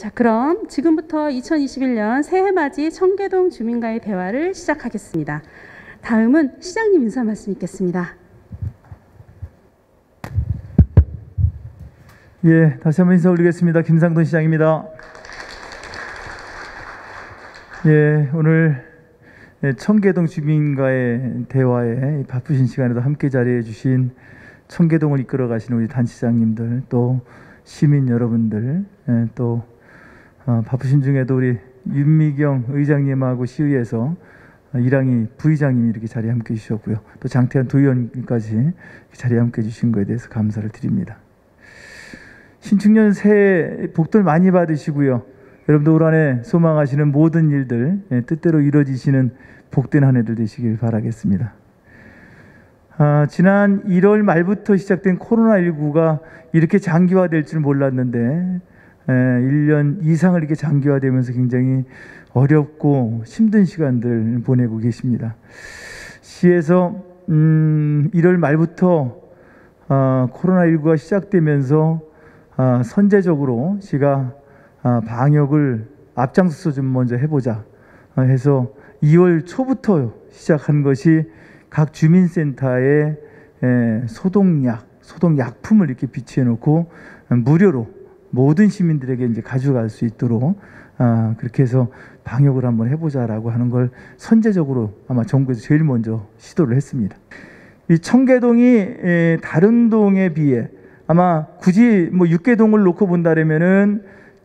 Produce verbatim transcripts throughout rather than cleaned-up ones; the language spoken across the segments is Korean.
자, 그럼 지금부터 이천이십일 년 새해맞이 청계동 주민과의 대화를 시작하겠습니다. 다음은 시장님 인사 말씀 있겠습니다. 예, 다시 한번 인사 올리겠습니다. 김상돈 시장입니다. 예, 오늘 청계동 주민과의 대화에 바쁘신 시간에도 함께 자리해 주신 청계동을 이끌어 가시는 우리 단체장님들, 또 시민 여러분들, 예, 또 어, 바쁘신 중에도 우리 윤미경 의장님하고 시의회에서 이랑희 부의장님이 이렇게 자리에 함께 해주셨고요. 또 장태환 도의원까지 자리에 함께 해주신 것에 대해서 감사를 드립니다. 신축년 새해 복들 많이 받으시고요. 여러분도 올 한 해 소망하시는 모든 일들 예, 뜻대로 이루어지시는 복된 한 해들 되시길 바라겠습니다. 아, 지난 일월 말부터 시작된 코로나십구가 이렇게 장기화될 줄 몰랐는데 일 년 이상을 이렇게 장기화되면서 굉장히 어렵고 힘든 시간들 보내고 계십니다. 시에서 음, 일월 말부터 어, 코로나십구가 시작되면서 어, 선제적으로 시가 어, 방역을 앞장서서 좀 먼저 해보자 어, 해서 이월 초부터 시작한 것이 각 주민센터에 에, 소독약, 소독약품을 이렇게 비치해 놓고 어, 무료로 모든 시민들에게 이제 가져갈 수 있도록 아, 그렇게 해서 방역을 한번 해보자라고 하는 걸 선제적으로 아마 정부에서 제일 먼저 시도를 했습니다. 이 청계동이 에, 다른 동에 비해 아마 굳이 뭐 육계동을 놓고 본다면은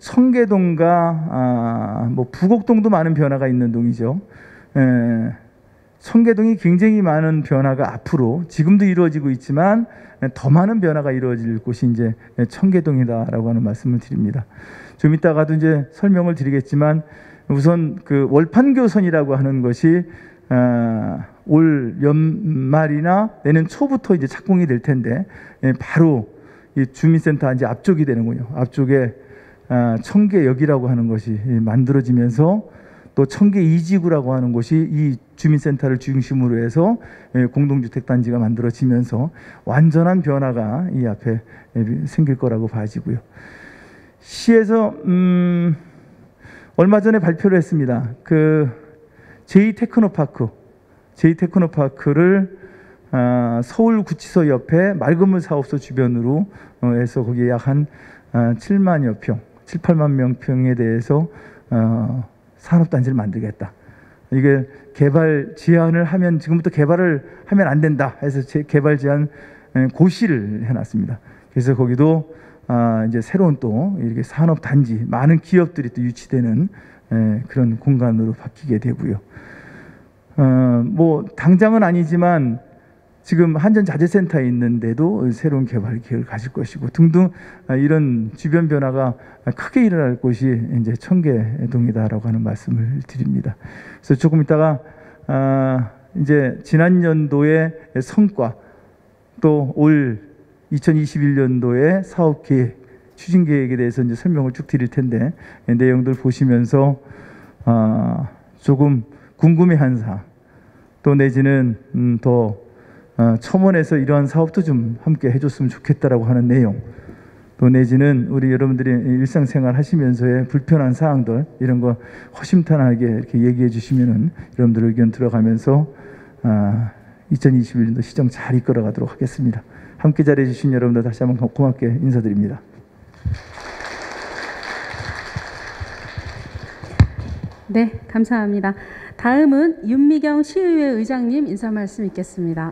청계동과 아, 뭐 부곡동도 많은 변화가 있는 동이죠. 에, 청계동이 굉장히 많은 변화가 앞으로 지금도 이루어지고 있지만 더 많은 변화가 이루어질 곳이 이제 청계동이다라고 하는 말씀을 드립니다. 좀 이따가도 이제 설명을 드리겠지만 우선 그 월판교선이라고 하는 것이 어, 올 연말이나 내년 초부터 이제 착공이 될 텐데 바로 이 주민센터 이제 앞쪽이 되는군요. 앞쪽에 어, 청계역이라고 하는 것이 만들어지면서 또 청계 이 지구라고 하는 곳이 이 주민센터를 중심으로 해서 공동주택단지가 만들어지면서 완전한 변화가 이 앞에 생길 거라고 봐지고요. 시에서 음, 얼마 전에 발표를 했습니다. 그 제이 테크노파크, 제이 테크노파크를 어, 서울구치소 옆에 맑은물 사업소 주변으로 어, 해서 거기에 약 한 어, 칠만여 평, 칠, 팔만 명 평에 대해서 어, 산업단지를 만들겠다. 이게 개발 제한을 하면 지금부터 개발을 하면 안 된다 해서 제 개발 제한 고시를 해놨습니다. 그래서 거기도 아 이제 새로운 또 이렇게 산업단지 많은 기업들이 또 유치되는 에, 그런 공간으로 바뀌게 되고요. 어, 뭐 당장은 아니지만 지금 한전자재센터에 있는데도 새로운 개발 계획을 가질 것이고 등등 이런 주변 변화가 크게 일어날 곳이 이제 청계동이다라고 하는 말씀을 드립니다. 그래서 조금 이따가 아 이제 지난 연도의 성과 또 올 이천이십일 년도의 사업 계획, 추진 계획에 대해서 이제 설명을 쭉 드릴 텐데 내용들 보시면서 아 조금 궁금해한 사항 또 내지는 음 더 어, 첨언해서 이러한 사업도 좀 함께 해줬으면 좋겠다라고 하는 내용 또 내지는 우리 여러분들이 일상생활 하시면서의 불편한 사항들 이런 거 허심탄회하게 이렇게 얘기해 주시면은 여러분들 의견 들어가면서 아, 이천이십일 년도 시정 잘 이끌어 가도록 하겠습니다. 함께 자리해 주신 여러분들 다시 한번 고맙게 인사드립니다. 네, 감사합니다. 다음은 윤미경 시의회 의장님 인사 말씀 있겠습니다.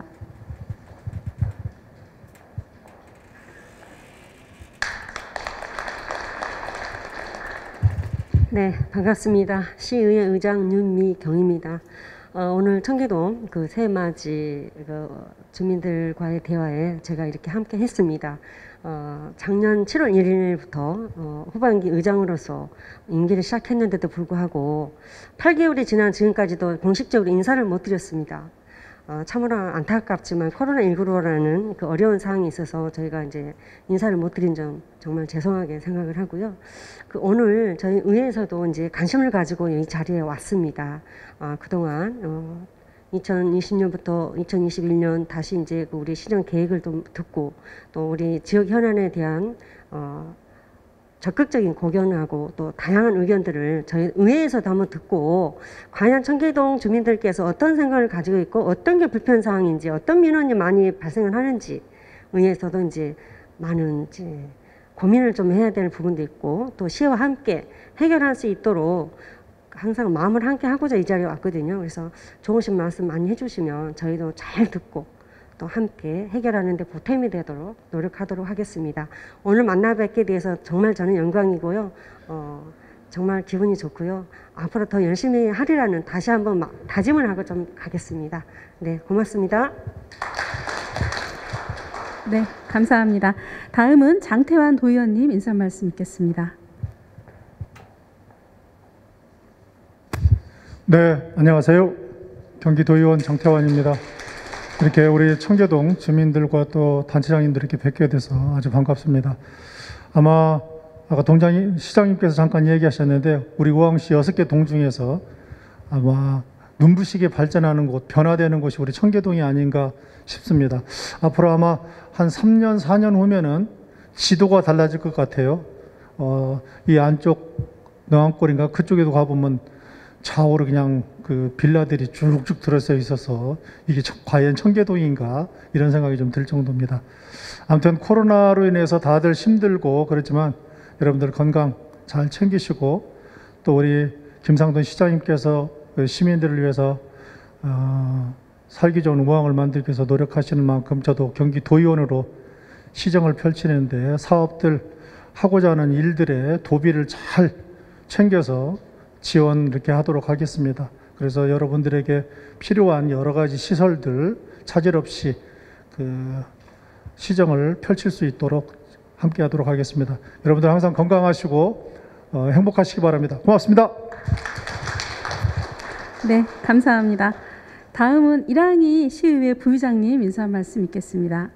네, 반갑습니다. 시의회 의장 윤미경입니다. 어, 오늘 청계동 그 새해맞이 그 주민들과의 대화에 제가 이렇게 함께 했습니다. 어, 작년 칠월 일일부터 어, 후반기 의장으로서 임기를 시작했는데도 불구하고 팔 개월이 지난 지금까지도 공식적으로 인사를 못 드렸습니다. 어, 참으로 안타깝지만 코로나십구라는 그 어려운 상황이 있어서 저희가 이제 인사를 못 드린 점 정말 죄송하게 생각을 하고요. 그 오늘 저희 의회에서도 이제 관심을 가지고 이 자리에 왔습니다. 어, 그동안 어, 이천이십 년부터 이천이십일 년 다시 이제 그 우리 시정 계획을 좀 듣고 또 우리 지역 현안에 대한 어, 적극적인 고견하고 또 다양한 의견들을 저희 의회에서도 한번 듣고 과연 청계동 주민들께서 어떤 생각을 가지고 있고 어떤 게 불편 사항인지 어떤 민원이 많이 발생을 하는지 의회에서도 이제 많은 이제 고민을 좀 해야 될 부분도 있고 또 시와 함께 해결할 수 있도록 항상 마음을 함께 하고자 이 자리에 왔거든요. 그래서 좋으신 말씀 많이 해주시면 저희도 잘 듣고 또 함께 해결하는 데 보탬이 되도록 노력하도록 하겠습니다. 오늘 만나 뵙게 돼서 정말 저는 영광이고요. 어, 정말 기분이 좋고요. 앞으로 더 열심히 하리라는 다시 한번 마, 다짐을 하고 좀 가겠습니다. 네, 고맙습니다. 네, 감사합니다. 다음은 장태환 도의원님 인사 말씀 있겠습니다. 네, 안녕하세요. 경기도의원 장태환입니다. 이렇게 우리 청계동 주민들과 또 단체장님들 이렇게 뵙게 돼서 아주 반갑습니다. 아마 아까 동장님, 시장님께서 잠깐 얘기하셨는데 우리 우왕시 여섯 개 동 중에서 아마 눈부시게 발전하는 곳, 변화되는 곳이 우리 청계동이 아닌가 싶습니다. 앞으로 아마 한 삼 년, 사 년 후면은 지도가 달라질 것 같아요. 어, 이 안쪽 너안골인가 그쪽에도 가보면 좌우로 그냥 그 빌라들이 쭉쭉 들어서 있어서 이게 과연 청계동인가 이런 생각이 좀 들 정도입니다. 아무튼 코로나로 인해서 다들 힘들고 그렇지만 여러분들 건강 잘 챙기시고 또 우리 김상돈 시장님께서 시민들을 위해서 어, 살기 좋은 우왕을 만들기 위해서 노력하시는 만큼 저도 경기도의원으로 시정을 펼치는데 사업들 하고자 하는 일들의 도비를 잘 챙겨서 지원 이렇게 하도록 하겠습니다. 그래서 여러분들에게 필요한 여러 가지 시설들 차질 없이 그 시정을 펼칠 수 있도록 함께 하도록 하겠습니다. 여러분들 항상 건강하시고 어, 행복하시기 바랍니다. 고맙습니다. 네, 감사합니다. 다음은 이랑희 시의회 부의장님 인사 말씀 있겠습니다.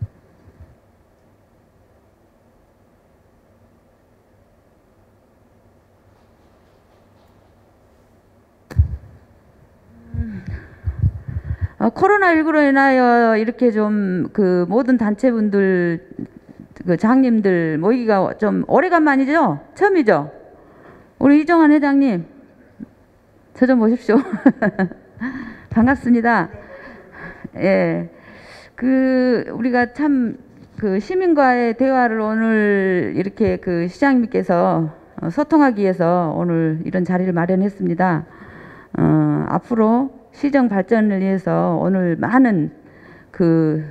어, 코로나십구로 인하여 이렇게 좀 그 모든 단체분들, 그 장님들 모이기가 좀 오래간만이죠? 처음이죠? 우리 이정환 회장님, 저 좀 보십시오. 반갑습니다. 예. 그, 우리가 참 그 시민과의 대화를 오늘 이렇게 그 시장님께서 소통하기 위해서 오늘 이런 자리를 마련했습니다. 어, 앞으로 시정 발전을 위해서 오늘 많은 그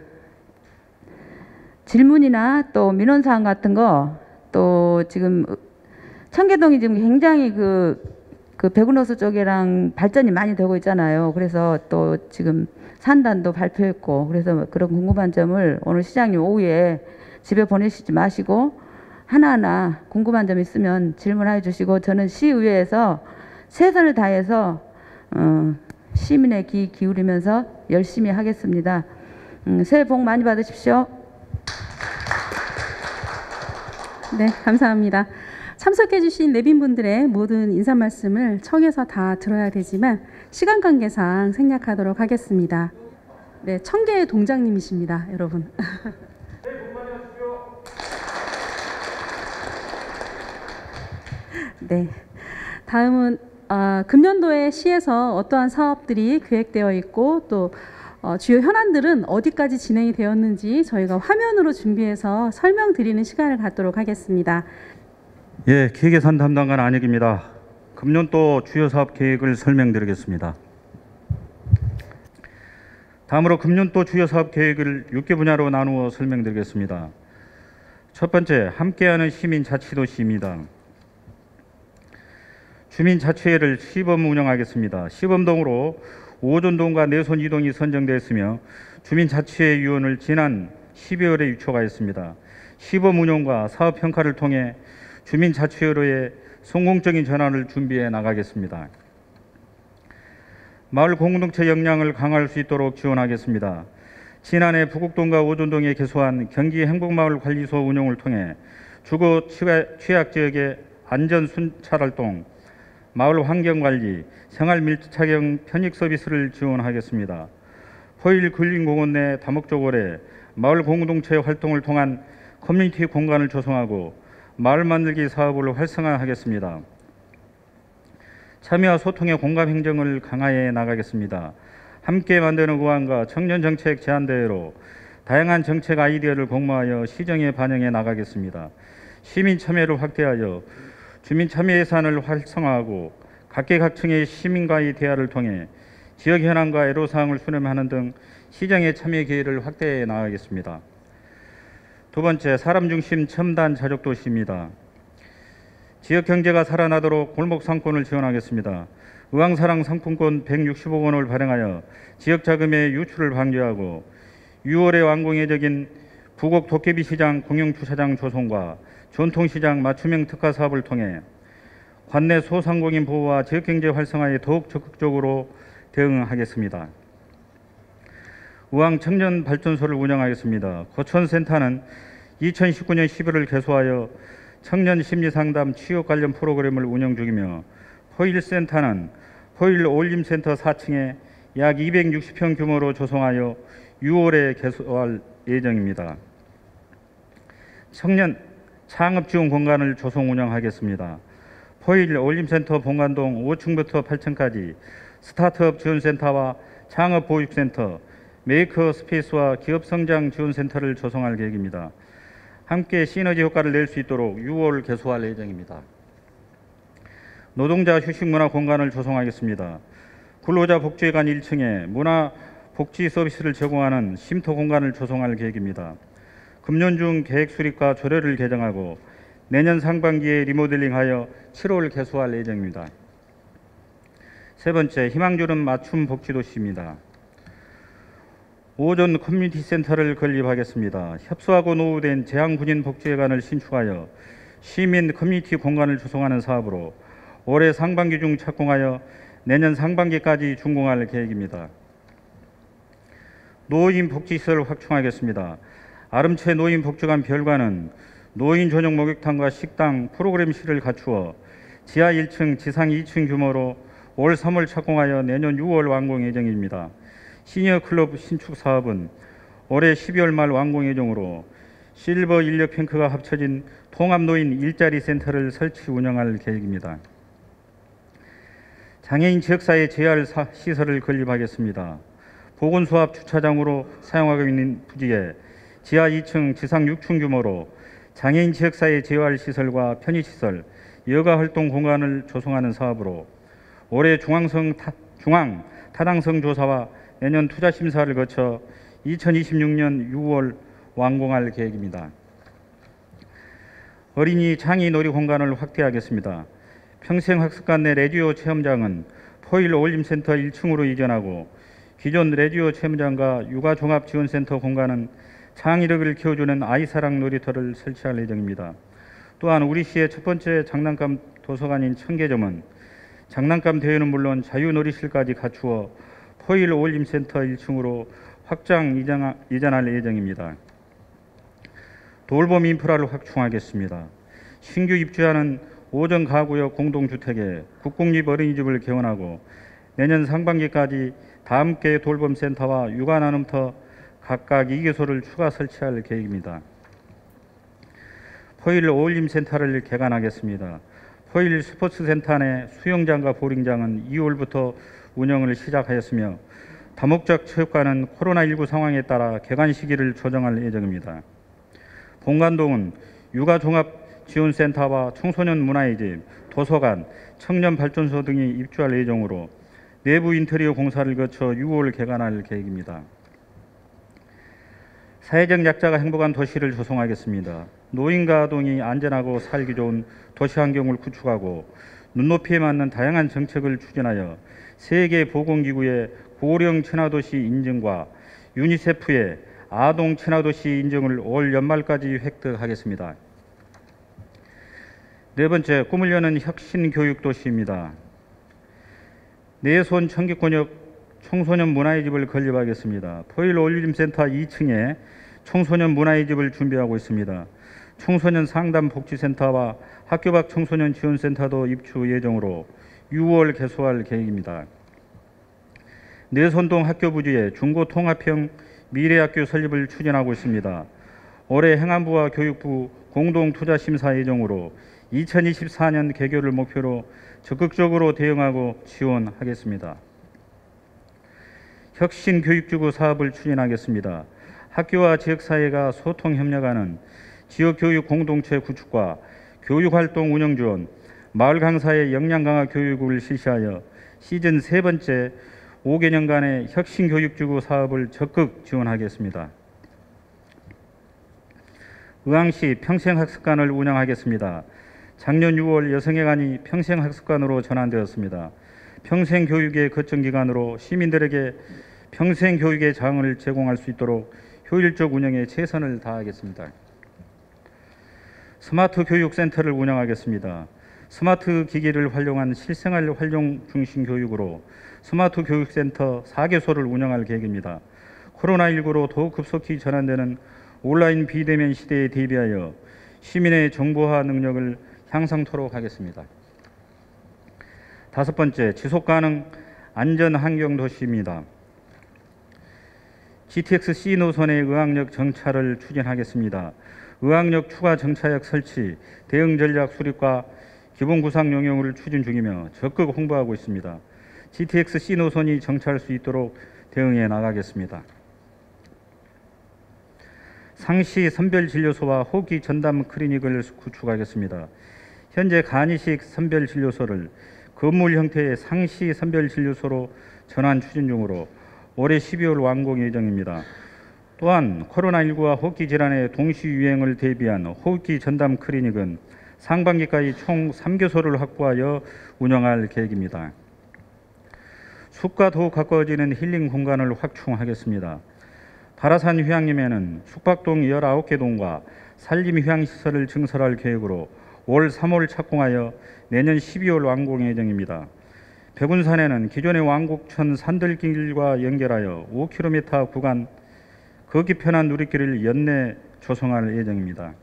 질문이나 또 민원사항 같은 거 또 지금 청계동이 지금 굉장히 그, 그 백운호수 쪽이랑 발전이 많이 되고 있잖아요. 그래서 또 지금 산단도 발표했고 그래서 그런 궁금한 점을 오늘 시장님 오후에 집에 보내시지 마시고 하나하나 궁금한 점 있으면 질문해 주시고 저는 시의회에서 최선을 다해서 어, 시민의 귀 기울이면서 열심히 하겠습니다. 음, 새해 복 많이 받으십시오. 네, 감사합니다. 참석해 주신 내빈분들의 모든 인사 말씀을 청에서 다 들어야 되지만 시간 관계상 생략하도록 하겠습니다. 네, 청계의 동장님이십니다, 여러분. 네, 다음은 어, 금년도에 시에서 어떠한 사업들이 계획되어 있고 또 어, 주요 현안들은 어디까지 진행이 되었는지 저희가 화면으로 준비해서 설명드리는 시간을 갖도록 하겠습니다. 예, 기획예산 담당관 안혁입니다. 금년도 주요 사업 계획을 설명드리겠습니다. 다음으로 금년도 주요 사업 계획을 육 개 분야로 나누어 설명드리겠습니다. 첫 번째, 함께하는 시민자치도시입니다. 주민자치회를 시범 운영하겠습니다. 시범동으로 오존동과 내손 이동이 선정되었으며 주민자치회 위원을 지난 십이월에 유초하였습니다. 시범 운영과 사업 평가를 통해 주민자치회로의 성공적인 전환을 준비해 나가겠습니다. 마을 공동체 역량을 강화할 수 있도록 지원하겠습니다. 지난해 부곡동과 오존동에 개소한 경기행복마을관리소 운영을 통해 주거 취약지역의 안전 순찰활동, 마을 환경관리, 생활밀착형 편익 서비스를 지원하겠습니다. 호일 근린공원 내 다목적으로 마을 공동체 활동을 통한 커뮤니티 공간을 조성하고 마을 만들기 사업을 활성화하겠습니다. 참여와 소통의 공감 행정을 강화해 나가겠습니다. 함께 만드는 우한과 청년정책 제안대회로 다양한 정책 아이디어를 공모하여 시정에 반영해 나가겠습니다. 시민 참여를 확대하여 주민 참여 예산을 활성화하고 각계각층의 시민과의 대화를 통해 지역 현안과 애로사항을 수렴하는 등 시정의 참여 기회를 확대해 나가겠습니다. 두 번째, 사람 중심 첨단 자족 도시입니다. 지역 경제가 살아나도록 골목 상권을 지원하겠습니다. 의왕사랑 상품권 백육십억 원을 발행하여 지역 자금의 유출을 방지하고 유월에 완공 예정인 부곡 도깨비 시장 공영 주차장 조성과 전통시장 맞춤형 특화 사업을 통해 관내 소상공인 보호와 지역경제 활성화에 더욱 적극적으로 대응하겠습니다. 의왕 청년발전소를 운영하겠습니다. 고천센터는 이천십구 년 십일월 개소하여 청년 심리상담 취업 관련 프로그램을 운영 중이며 포일센터는 포일 올림센터 사 층에 약 이백육십 평 규모로 조성하여 유월에 개소할 예정입니다. 청년 창업 지원 공간을 조성 운영하겠습니다. 포일 올림센터 본관동 오 층부터 팔 층까지 스타트업 지원센터와 창업 보육센터, 메이커 스페이스와 기업 성장 지원센터를 조성할 계획입니다. 함께 시너지 효과를 낼 수 있도록 유월 개소할 예정입니다. 노동자 휴식문화 공간을 조성하겠습니다. 근로자 복지회관 일 층에 문화 복지 서비스를 제공하는 쉼터 공간을 조성할 계획입니다. 금년 중 계획 수립과 조례를 개정하고 내년 상반기에 리모델링하여 칠월 개소할 예정입니다. 세 번째, 희망주는 맞춤 복지도시입니다. 오전 커뮤니티 센터를 건립하겠습니다. 협소하고 노후된 재향군인 복지회관을 신축하여 시민 커뮤니티 공간을 조성하는 사업으로 올해 상반기 중 착공하여 내년 상반기까지 준공할 계획입니다. 노인 복지시설 확충하겠습니다. 아름채 노인복지관 별관은 노인 전용 목욕탕과 식당, 프로그램실을 갖추어 지하 일 층, 지상 이 층 규모로 올 삼월 착공하여 내년 유월 완공 예정입니다. 시니어 클럽 신축 사업은 올해 십이월 말 완공 예정으로 실버 인력 핑크가 합쳐진 통합노인 일자리 센터를 설치 운영할 계획입니다. 장애인 지역사회 재활 시설을 건립하겠습니다. 보건소합 주차장으로 사용하고 있는 부지에 지하 이 층, 지상 육 층 규모로 장애인 지역사회 재활 시설과 편의시설, 여가활동 공간을 조성하는 사업으로 올해 중앙성 타, 중앙 타당성 조사와 내년 투자 심사를 거쳐 이천이십육 년 유월 완공할 계획입니다. 어린이 창의 놀이 공간을 확대하겠습니다. 평생학습관 내 라디오 체험장은 포일 올림센터 일 층으로 이전하고 기존 라디오 체험장과 육아종합지원센터 공간은 창의력을 키워주는 아이사랑 놀이터를 설치할 예정입니다. 또한 우리 시의 첫 번째 장난감 도서관인 청계점은 장난감 대회는 물론 자유놀이실까지 갖추어 포일 올림센터 일 층으로 확장 이전할 예정입니다. 돌봄 인프라를 확충하겠습니다. 신규 입주하는 오전 가구역 공동주택에 국공립 어린이집을 개원하고 내년 상반기까지 다함께 돌봄센터와 육아나눔터 각각 두 개소를 추가 설치할 계획입니다. 포일 어울림센터를 개관하겠습니다. 포일 스포츠센터 내 수영장과 보링장은 이월부터 운영을 시작하였으며 다목적 체육관은 코로나십구 상황에 따라 개관 시기를 조정할 예정입니다. 본관동은 육아종합지원센터와 청소년 문화의 집, 도서관, 청년발전소 등이 입주할 예정으로 내부 인테리어 공사를 거쳐 유월 개관할 계획입니다. 사회적 약자가 행복한 도시를 조성하겠습니다. 노인과 아동이 안전하고 살기 좋은 도시 환경을 구축하고 눈높이에 맞는 다양한 정책을 추진하여 세계보건기구의 고령 친화도시 인증과 유니세프의 아동 친화도시 인증을 올 연말까지 획득하겠습니다. 네 번째, 꿈을 여는 혁신교육도시입니다. 내손 청기권역 청소년 문화의 집을 건립하겠습니다. 포일 올림센터 이 층에 청소년 문화의 집을 준비하고 있습니다. 청소년 상담 복지센터와 학교 밖 청소년 지원센터도 입주 예정으로 유월 개소할 계획입니다. 내손동 학교 부지에 중고통합형 미래학교 설립을 추진하고 있습니다. 올해 행안부와 교육부 공동투자심사 예정으로 이천이십사 년 개교를 목표로 적극적으로 대응하고 지원하겠습니다. 혁신교육지구 사업을 추진하겠습니다. 학교와 지역사회가 소통협력하는 지역교육 공동체 구축과 교육활동 운영 지원, 마을 강사의 역량 강화 교육을 실시하여 시즌 세 번째 오 개년간의 혁신교육지구 사업을 적극 지원하겠습니다. 의왕시 평생학습관을 운영하겠습니다. 작년 유월 여성회관이 평생학습관으로 전환되었습니다. 평생교육의 거점기관으로 시민들에게 평생교육의 장을 제공할 수 있도록 효율적 운영에 최선을 다하겠습니다. 스마트 교육센터를 운영하겠습니다. 스마트 기기를 활용한 실생활 활용 중심 교육으로 스마트 교육센터 네 개소를 운영할 계획입니다. 코로나십구로 더욱 급속히 전환되는 온라인 비대면 시대에 대비하여 시민의 정보화 능력을 향상토록 하겠습니다. 다섯 번째, 지속가능 안전환경도시입니다. 지티엑스 C 노선의 의왕역 정차를 추진하겠습니다. 의왕역 추가 정차역 설치, 대응 전략 수립과 기본 구상 용역을 추진 중이며 적극 홍보하고 있습니다. 지티엑스 C 노선이 정차할 수 있도록 대응해 나가겠습니다. 상시 선별진료소와 호흡기 전담 클리닉을 구축하겠습니다. 현재 간이식 선별진료소를 건물 형태의 상시 선별진료소로 전환 추진 중으로 올해 십이월 완공 예정입니다. 또한 코로나십구와 호흡기 질환의 동시 유행을 대비한 호흡기 전담 클리닉은 상반기까지 총 세 개소를 확보하여 운영할 계획입니다. 숲과 더욱 가까워지는 힐링 공간을 확충하겠습니다. 바라산 휴양림에는 숙박동 열아홉 개 동과 산림 휴양시설을 증설할 계획으로 올 삼월 착공하여 내년 십이월 완공 예정입니다. 백운산에는 기존의 왕곡천 산들길과 연결하여 오 킬로미터 구간 걷기 편한 누리길을 연내 조성할 예정입니다.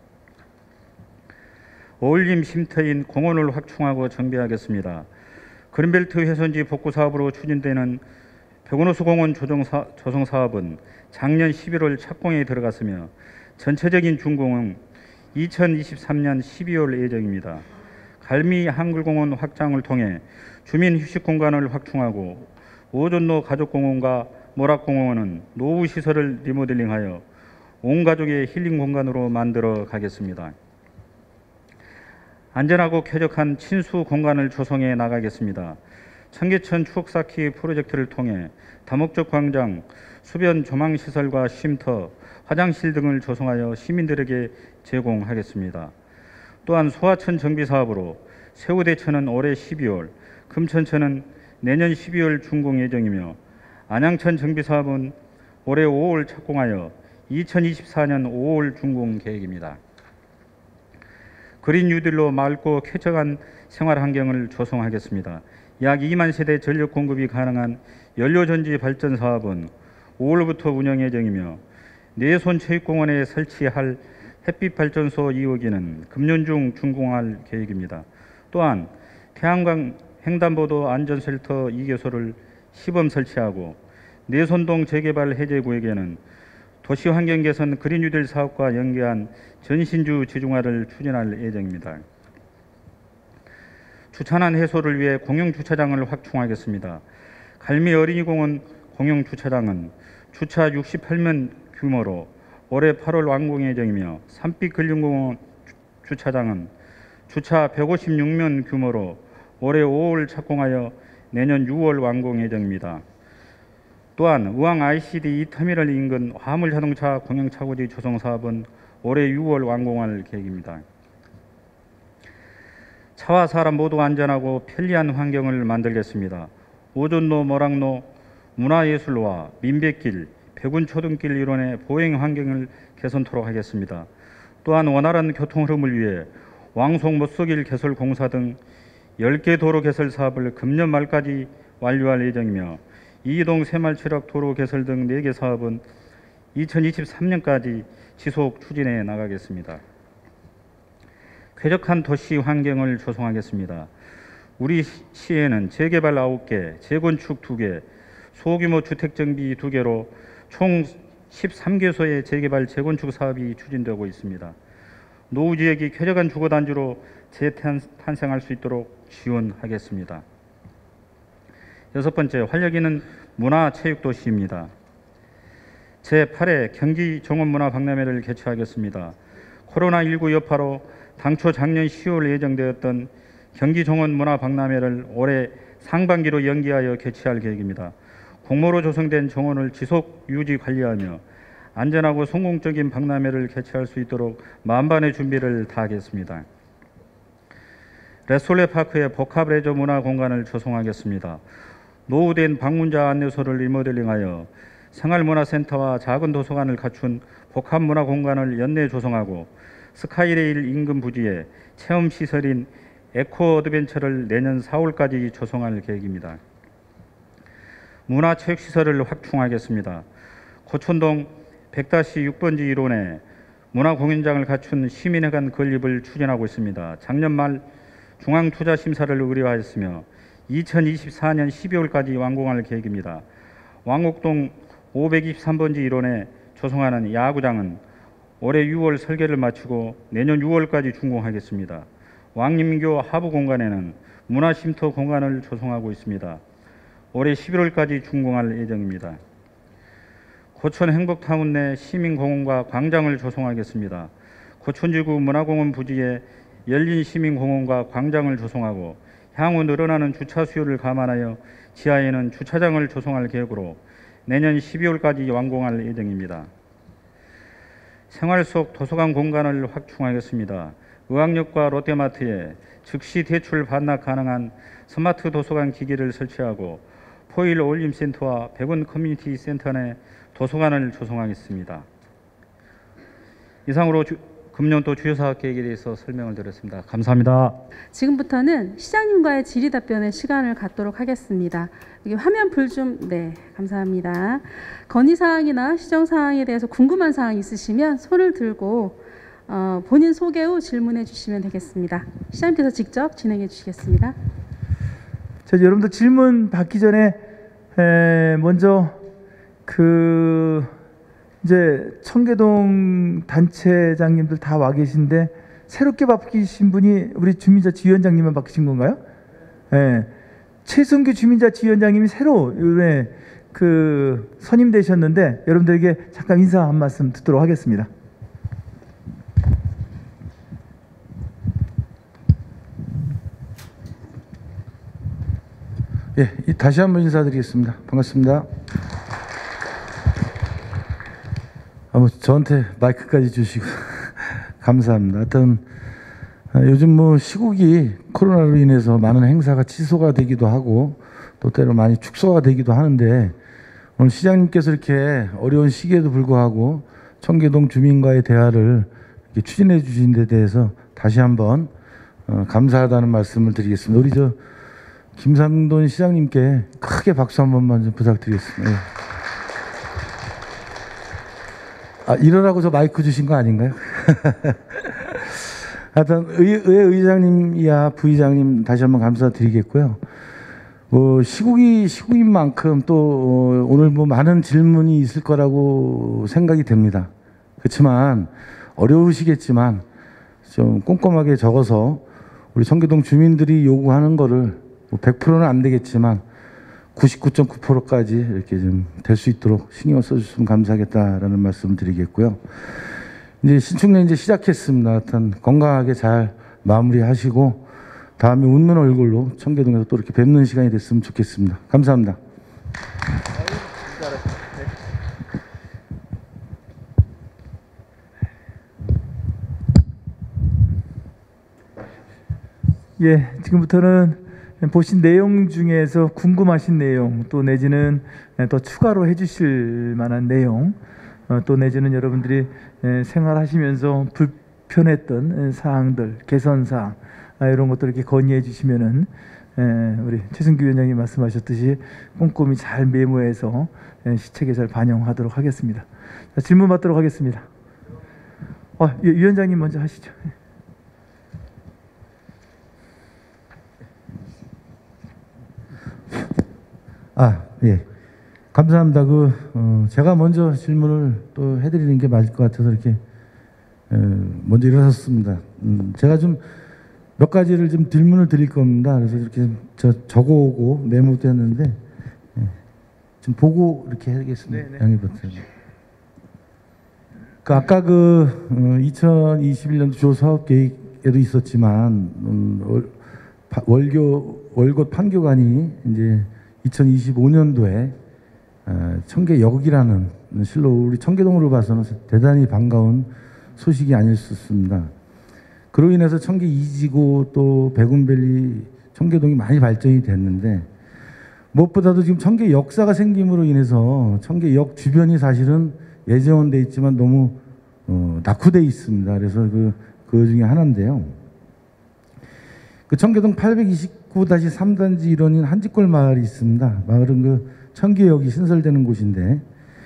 어울림 쉼터인 공원을 확충하고 정비하겠습니다. 그린벨트 훼손지 복구 사업으로 추진되는 백운호수 공원 조정 사업은 작년 십일월 착공에 들어갔으며 전체적인 준공은 이천이십삼 년 십이월 예정입니다. 갈미 한글공원 확장을 통해 주민 휴식 공간을 확충하고 오존로 가족공원과 모락공원은 노후시설을 리모델링하여 온 가족의 힐링 공간으로 만들어 가겠습니다. 안전하고 쾌적한 친수 공간을 조성해 나가겠습니다. 청계천 추억쌓기 프로젝트를 통해 다목적 광장, 수변 조망시설과 쉼터, 화장실 등을 조성하여 시민들에게 제공하겠습니다. 또한 소하천 정비 사업으로 세우대천은 올해 십이월, 금천천은 내년 십이월 준공 예정이며 안양천 정비 사업은 올해 오월 착공하여 이천이십사 년 오월 준공 계획입니다. 그린 뉴딜로 맑고 쾌적한 생활 환경을 조성하겠습니다. 약 이만 세대 전력 공급이 가능한 연료전지 발전 사업은 오월부터 운영 예정이며 내손 체육공원에 설치할 햇빛 발전소 이 호기는 금년 중 준공할 계획입니다. 또한 태양광 횡단보도 안전쉘터 이 개소를 시범 설치하고 내손동 재개발 해제 구역에는 도시환경 개선 그린 뉴딜 사업과 연계한 전신주 지중화를 추진할 예정입니다. 주차난 해소를 위해 공용주차장을 확충하겠습니다. 갈미 어린이공원 공용주차장은 주차 육십팔 면 규모로 올해 팔월 완공 예정이며 산빛 근린공원 주차장은 주차 백오십육 면 규모로 올해 오월 착공하여 내년 유월 완공 예정입니다. 또한 의왕 아이씨디 이 터미널 인근 화물자동차 공영차고지 조성 사업은 올해 유월 완공할 계획입니다. 차와 사람 모두 안전하고 편리한 환경을 만들겠습니다. 오존로, 모락로, 문화예술로와 민백길, 백운초등길 일원의 보행 환경을 개선토록 하겠습니다. 또한 원활한 교통 흐름을 위해 왕송 못소길 개설 공사 등 열 개 도로 개설 사업을 금년 말까지 완료할 예정이며 이동 새말초락 도로 개설 등 네 개 사업은 이천이십삼 년까지 지속 추진해 나가겠습니다. 쾌적한 도시 환경을 조성하겠습니다. 우리 시에는 재개발 아홉 개, 재건축 두 개, 소규모 주택 정비 두 개로 총 십삼 개소의 재개발 재건축 사업이 추진되고 있습니다. 노후 지역이 쾌적한 주거단지로 재탄생할 수 있도록 지원하겠습니다. 여섯 번째, 활력 있는 문화체육도시입니다. 제팔 회 경기 종합문화박람회를 개최하겠습니다. 코로나십구 여파로 당초 작년 시월 예정되었던 경기 종합문화박람회를 올해 상반기로 연기하여 개최할 계획입니다. 공모로 조성된 정원을 지속 유지 관리하며 안전하고 성공적인 박람회를 개최할 수 있도록 만반의 준비를 다하겠습니다. 레솔레파크의 복합레저 문화공간을 조성하겠습니다. 노후된 방문자 안내소를 리모델링하여 생활문화센터와 작은 도서관을 갖춘 복합문화공간을 연내 조성하고 스카이레일 인근 부지에 체험시설인 에코어드벤처를 내년 사월까지 조성할 계획입니다. 문화체육시설을 확충하겠습니다. 고촌동 백 육 번지 일원에 문화공연장을 갖춘 시민회관 건립을 추진하고 있습니다. 작년 말 중앙투자심사를 의뢰하였으며 이천이십사 년 십이월까지 완공할 계획입니다. 왕곡동 오백이십삼 번지 일원에 조성하는 야구장은 올해 유월 설계를 마치고 내년 유월까지 준공하겠습니다. 왕림교 하부 공간에는 문화쉼터 공간을 조성하고 있습니다. 올해 십일월까지 준공할 예정입니다. 고촌 행복타운 내 시민공원과 광장을 조성하겠습니다. 고촌지구 문화공원 부지에 열린 시민공원과 광장을 조성하고 향후 늘어나는 주차 수요를 감안하여 지하에는 주차장을 조성할 계획으로 내년 십이월까지 완공할 예정입니다. 생활 속 도서관 공간을 확충하겠습니다. 의학역과 롯데마트에 즉시 대출 반납 가능한 스마트 도서관 기기를 설치하고 포일 올림센터와 백원 커뮤니티 센터 내 도서관을 조성하겠습니다. 이상으로 주, 금년도 주요 사업 계획에 대해서 설명을 드렸습니다. 감사합니다. 지금부터는 시장님과의 질의 답변의 시간을 갖도록 하겠습니다. 여기 화면 불 좀, 네, 감사합니다. 건의사항이나 시정사항에 대해서 궁금한 사항 있으시면 손을 들고 어, 본인 소개 후 질문해 주시면 되겠습니다. 시장님께서 직접 진행해 주시겠습니다. 자, 여러분들 질문 받기 전에 에, 먼저 그 이제 청계동 단체장님들 다 와 계신데 새롭게 바뀌신 분이 우리 주민자치위원장님만 바뀌신 건가요? 예. 최승규 주민자치위원장님이 새로 이번에 그 선임되셨는데 여러분들에게 잠깐 인사 한 말씀 듣도록 하겠습니다. 예, 다시 한번 인사드리겠습니다. 반갑습니다. 아, 뭐 저한테 마이크까지 주시고 감사합니다. 하여튼 요즘 뭐 시국이 코로나로 인해서 많은 행사가 취소가 되기도 하고 또 때로 많이 축소가 되기도 하는데 오늘 시장님께서 이렇게 어려운 시기에도 불구하고 청계동 주민과의 대화를 이렇게 추진해 주신 데 대해서 다시 한번 어, 감사하다는 말씀을 드리겠습니다. 우리 저 김상돈 시장님께 크게 박수 한 번만 좀 부탁드리겠습니다. 예. 아, 이러라고 저 마이크 주신 거 아닌가요? 하여튼 의, 의 의장님이야 부의장님 다시 한번 감사드리겠고요. 뭐 시국이 시국인 만큼 또 어, 오늘 뭐 많은 질문이 있을 거라고 생각이 됩니다. 그렇지만 어려우시겠지만 좀 꼼꼼하게 적어서 우리 청계동 주민들이 요구하는 거를 뭐 백 퍼센트는 안 되겠지만 구십구 점 구 퍼센트까지 이렇게 좀 될 수 있도록 신경을 써주시면 감사하겠다라는 말씀을 드리겠고요. 이제 신축년 이제 시작했습니다. 하여튼 건강하게 잘 마무리하시고 다음에 웃는 얼굴로 청계동에서 또 이렇게 뵙는 시간이 됐으면 좋겠습니다. 감사합니다. 예, 지금부터는 보신 내용 중에서 궁금하신 내용 또 내지는 또 추가로 해주실 만한 내용 또 내지는 여러분들이 생활하시면서 불편했던 사항들 개선사항 이런 것들 이렇게 건의해 주시면은 우리 최승규 위원장님 말씀하셨듯이 꼼꼼히 잘 메모해서 시책에 잘 반영하도록 하겠습니다. 자, 질문 받도록 하겠습니다. 어, 위원장님 먼저 하시죠. 아, 예. 감사합니다. 그, 어, 제가 먼저 질문을 또 해드리는 게 맞을 것 같아서 이렇게 먼저 일어섰습니다. 음, 제가 좀 몇 가지를 좀 질문을 드릴 겁니다. 그래서 이렇게 저 적어오고 메모도 했는데 좀 보고 이렇게 하겠습니다. 양해 부탁드립니다. 그 아까 그 어, 이천이십일 년도 조 사업 계획에도 있었지만 음, 월, 파, 월교 월곶 판교관이 이제 이천이십오 년도에 어, 청계역이라는 실로 우리 청계동으로 봐서는 대단히 반가운 소식이 아닐 수 없습니다. 그로 인해서 청계 이지구 또 백운밸리 청계동이 많이 발전이 됐는데 무엇보다도 지금 청계 역사가 생김으로 인해서 청계역 주변이 사실은 예정은 돼 있지만 너무 어, 낙후돼 있습니다. 그래서 그, 그 중에 하나인데요. 그 청계동 팔백이십구 다시 삼 단지 일원인 한직골 마을이 있습니다. 마을은 그 청계역이 신설되는 곳인데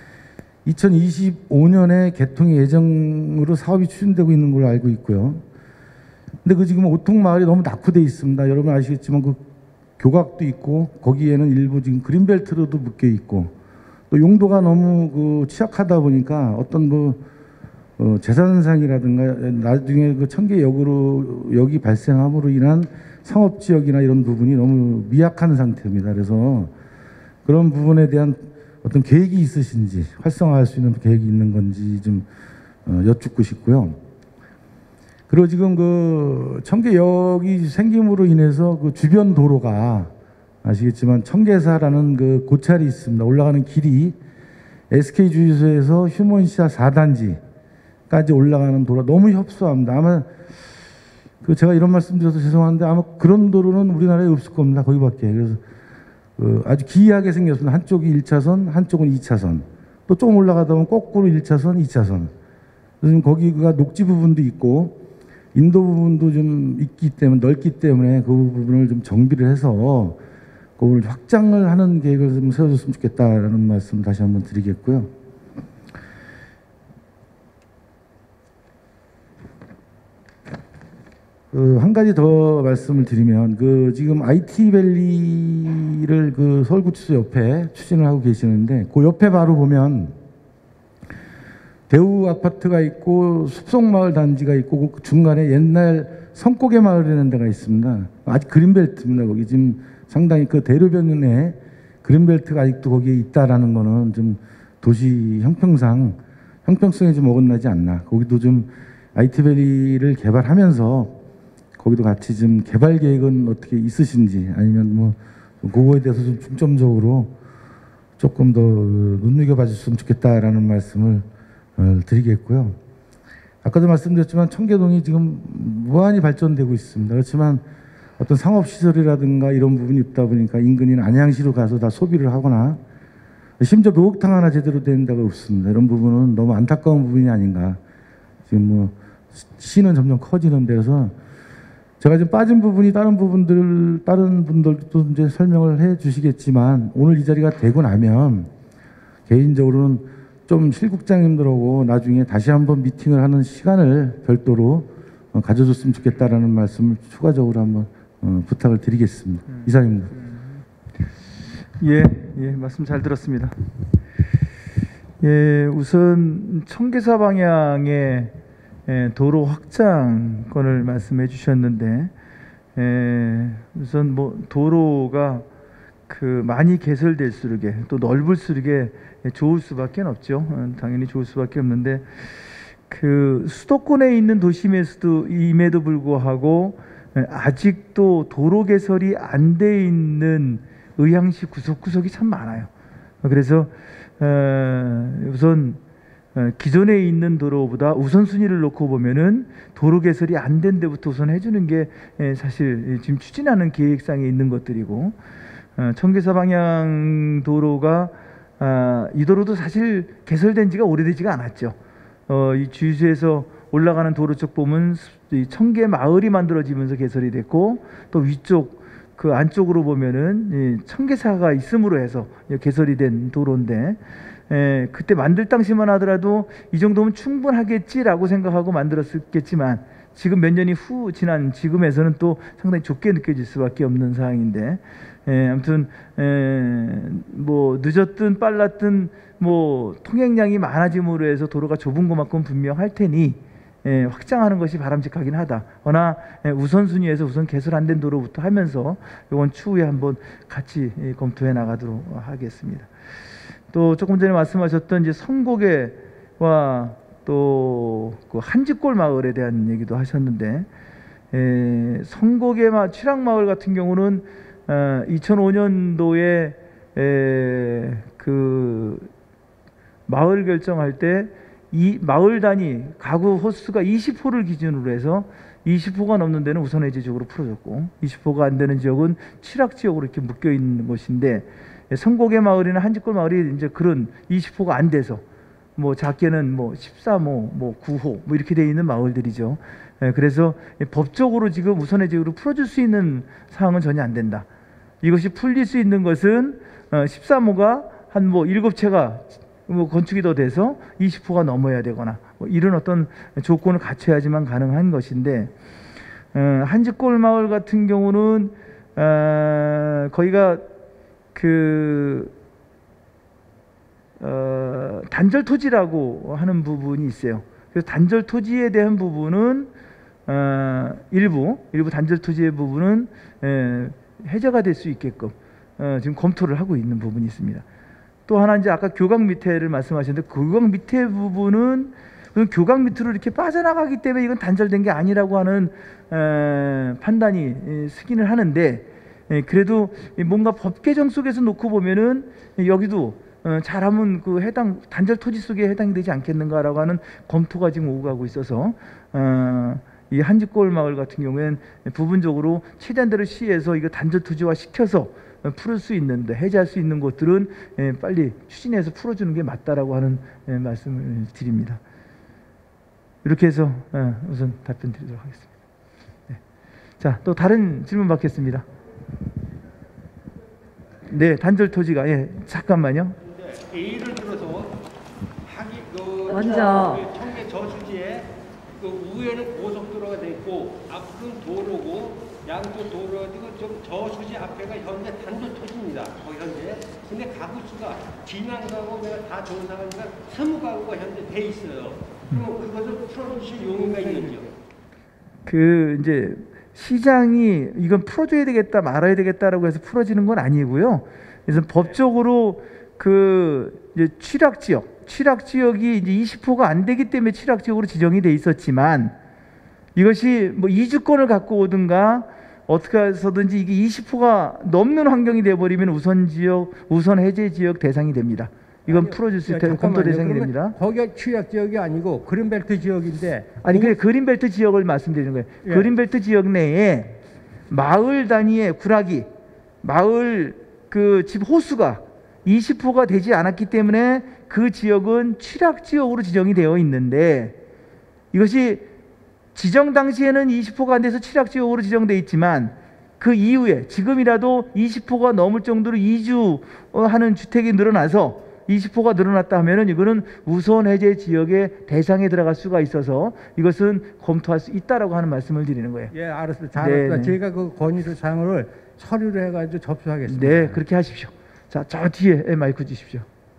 이천이십오 년에 개통 예정으로 사업이 추진되고 있는 걸로 알고 있고요. 근데 그 지금 오통 마을이 너무 낙후돼 있습니다. 여러분 아시겠지만 그 교각도 있고 거기에는 일부 지금 그린벨트로도 묶여 있고 또 용도가 너무 그 취약하다 보니까 어떤 그 어 재산상이라든가 나중에 그 청계역으로 역이 발생함으로 인한 상업 지역이나 이런 부분이 너무 미약한 상태입니다. 그래서 그런 부분에 대한 어떤 계획이 있으신지 활성화할 수 있는 계획이 있는 건지 좀 어, 여쭙고 싶고요. 그리고 지금 그 청계역이 생김으로 인해서 그 주변 도로가 아시겠지만 청계사라는 그 고찰이 있습니다. 올라가는 길이 에스케이 주유소에서 휴먼시아 사 단지까지 올라가는 도로 너무 협소합니다. 아마 그 제가 이런 말씀 드려서 죄송한데 아마 그런 도로는 우리나라에 없을 겁니다. 거기밖에. 그래서 그 아주 기이하게 생겼습니다. 한쪽이 일 차선, 한쪽은 이 차선. 또 조금 올라가다 보면 거꾸로 일 차선, 이 차선. 그래서 거기가 녹지 부분도 있고 인도 부분도 좀 있기 때문에 넓기 때문에 그 부분을 좀 정비를 해서 그걸 확장을 하는 계획을 좀 세워줬으면 좋겠다라는 말씀 다시 한번 드리겠고요. 그 한 가지 더 말씀을 드리면 그 지금 아이티밸리를 그 서울구치소 옆에 추진을 하고 계시는데 그 옆에 바로 보면 대우 아파트가 있고 숲속마을 단지가 있고 그 중간에 옛날 성고개 마을이라는 데가 있습니다. 아직 그린벨트입니다. 거기 지금 상당히 그 대로변에 그린벨트가 아직도 거기에 있다라는 거는 좀 도시 형평상 형평성에 좀 어긋나지 않나. 거기도 좀 아이티밸리를 개발하면서 거기도 같이 좀 개발 계획은 어떻게 있으신지 아니면 뭐 그거에 대해서 좀 중점적으로 조금 더 눈여겨봐 주셨으면 좋겠다라는 말씀을 드리겠고요. 아까도 말씀드렸지만 청계동이 지금 무한히 발전되고 있습니다. 그렇지만 어떤 상업시설이라든가 이런 부분이 있다 보니까 인근인 안양시로 가서 다 소비를 하거나 심지어 목욕탕 하나 제대로 된 데가 없습니다. 이런 부분은 너무 안타까운 부분이 아닌가. 지금 뭐 시는 점점 커지는 데라서 제가 지금 빠진 부분이 다른 부분들, 다른 분들도 이제 설명을 해 주시겠지만 오늘 이 자리가 되고 나면 개인적으로는 좀 실국장님들하고 나중에 다시 한번 미팅을 하는 시간을 별도로 어, 가져줬으면 좋겠다라는 말씀을 추가적으로 한번 어, 부탁을 드리겠습니다. 음. 이상입니다. 예, 예, 말씀 잘 들었습니다. 예, 우선 청계사 방향의 예, 도로 확장권을 말씀해 주셨는데 예, 우선 뭐 도로가 그 많이 개설될수록에 또 넓을수록에 좋을 수밖에 없죠. 당연히 좋을 수밖에 없는데 그 수도권에 있는 도심에서도 임에도 불구하고 아직도 도로 개설이 안 돼 있는 의향시 구석구석이 참 많아요. 그래서 어, 우선 기존에 있는 도로보다 우선순위를 놓고 보면은 도로 개설이 안 된 데부터 우선 해주는 게 사실 지금 추진하는 계획상에 있는 것들이고 청계사 방향 도로가 이 도로도 사실 개설된 지가 오래되지가 않았죠. 어, 이 주유소에서 올라가는 도로 쪽 보면 청계 마을이 만들어지면서 개설이 됐고 또 위쪽 그 안쪽으로 보면은 청계사가 있음으로 해서 개설이 된 도로인데 에, 그때 만들 당시만 하더라도 이 정도면 충분하겠지라고 생각하고 만들었겠지만 지금 몇 년이 후 지난 지금에서는 또 상당히 좁게 느껴질 수밖에 없는 상황인데 에, 아무튼 에, 뭐 늦었든 빨랐든 뭐 통행량이 많아짐으로 해서 도로가 좁은 것만큼 분명할 테니 예, 확장하는 것이 바람직하긴 하다. 그러나 예, 우선순위에서 우선 개설 안 된 도로부터 하면서 이건 추후에 한번 같이 예, 검토해 나가도록 하겠습니다. 또 조금 전에 말씀하셨던 이제 성곡에와 또 그 한직골 마을에 대한 얘기도 하셨는데, 에, 성곡의 마, 취락마을 같은 경우는 어, 이천오 년도에 에, 그 마을 결정할 때 이 마을 단위 가구 호수가 이십 호를 기준으로 해서 이십 호가 넘는 데는 우선 해제 지역으로 풀어줬고, 이십 호가 안 되는 지역은 취락 지역으로 이렇게 묶여 있는 것인데, 성곡의 마을이나 한직골 마을이 이제 그런 이십 호가 안 돼서 뭐 작게는 뭐 십삼 호, 뭐 구 호 뭐 이렇게 돼 있는 마을들이죠. 예, 그래서 법적으로 지금 우선 해제로 풀어줄 수 있는 사항은 전혀 안 된다. 이것이 풀릴 수 있는 것은 어, 십삼 호가 한 뭐 일곱 채가 뭐 건축이 더 돼서 이십 호가 넘어야 되거나 뭐 이런 어떤 조건을 갖춰야지만 가능한 것인데, 어, 한직골 마을 같은 경우는 어, 거기가 그 어, 단절 토지라고 하는 부분이 있어요. 그래서 단절 토지에 대한 부분은 어, 일부 일부 단절 토지의 부분은 에, 해제가 될 수 있게끔 어, 지금 검토를 하고 있는 부분이 있습니다. 또 하나 이제 아까 교각 밑에를 말씀하셨는데, 교각 밑에 부분은 교각 밑으로 이렇게 빠져나가기 때문에 이건 단절된 게 아니라고 하는 에, 판단이 에, 서기는 하는데, 에, 그래도 뭔가 법 개정 속에서 놓고 보면은 여기도 어, 잘하면 그 해당 단절 토지 속에 해당이 되지 않겠는가라고 하는 검토가 지금 오고 가고 있어서 어, 이 한직골 마을 같은 경우에는 부분적으로 최대한 대로 시에서 이거 단절 토지화 시켜서 풀을 수 있는데, 해제할 수 있는 것들은 예, 빨리 추진해서 풀어주는 게 맞다라고 하는 예, 말씀을 드립니다. 이렇게 해서 예, 우선 답변 드리도록 하겠습니다. 네. 자, 또 다른 질문 받겠습니다. 네, 단절 토지가 예, 잠깐만요. 예를 들어서 하기 그 먼저. 청계 저수지에 그 우에는 고속도로가 돼 있고 앞은 도로고 양쪽 도로가 지고 좀 저수지 앞에가 현재 단절 토지입니다. 거기 현재. 근데 가구 수가 진양 가구가 다 정상하니까 스무 가구가 현재 돼 있어요. 그럼 그것을 풀어주실 용의가 있는지요? 그 이제 시장이 이건 풀어줘야 되겠다 말아야 되겠다라고 해서 풀어지는 건 아니고요. 그래서 법적으로 그 이제 취락 지역, 취락 지역이 이제 이십 호가 안 되기 때문에 취락 지역으로 지정이 돼 있었지만, 이것이 뭐 이주권을 갖고 오든가 어떻게 해서든지 이게 이십 호가 넘는 환경이 되어버리면 우선 지역, 우선 해제 지역 대상이 됩니다. 이건 아니요, 풀어줄 수 야, 있다. 검토 대상이 그러면 됩니다. 거기가 취약 지역이 아니고 그린벨트 지역인데. 아니 그래 그린벨트 지역을 말씀드리는 거예요. 예. 그린벨트 지역 내에 마을 단위의 구락이 마을 그 집 호수가 이십 호가 되지 않았기 때문에 그 지역은 취락 지역으로 지정이 되어 있는데, 이것이 지정 당시에는 이십 호가 안 돼서 취락 지역으로 지정돼 있지만 그 이후에 지금이라도 이십 호가 넘을 정도로 이주하는 주택이 늘어나서 이십 호가 늘어났다 하면은 이거는 우선 해제 지역의 대상에 들어갈 수가 있어서 이것은 검토할 수 있다라고 하는 말씀을 드리는 거예요. 예, 알았어요. 잘했다. 네, 제가 그 건의를 사항을 서류로 해가지고 접수하겠습니다. 네, 그렇게 하십시오. 자, 저 뒤에 마이크 주십시오.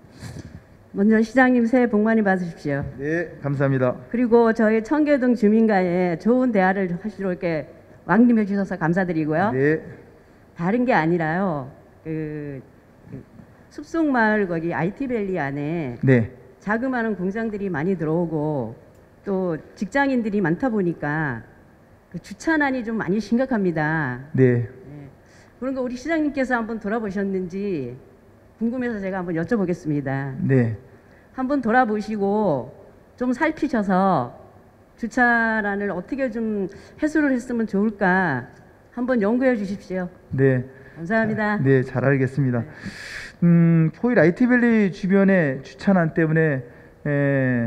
먼저 시장님 새해 복 많이 받으십시오. 네, 감사합니다. 그리고 저희 청계동 주민과의 좋은 대화를 하시러 이렇게 왕림해 주셔서 감사드리고요. 네, 다른 게 아니라요. 그, 그 숲속마을 거기 아이티밸리 안에 네, 자그마한 공장들이 많이 들어오고 또 직장인들이 많다 보니까 그 주차난이 좀 많이 심각합니다. 네. 그런 거 우리 시장님께서 한번 돌아보셨는지 궁금해서 제가 한번 여쭤보겠습니다. 네. 한번 돌아보시고 좀 살피셔서 주차난을 어떻게 좀 해소를 했으면 좋을까 한번 연구해 주십시오. 네. 감사합니다. 네, 잘 알겠습니다. 음, 포일 아이티밸리 주변에 주차난 때문에 에,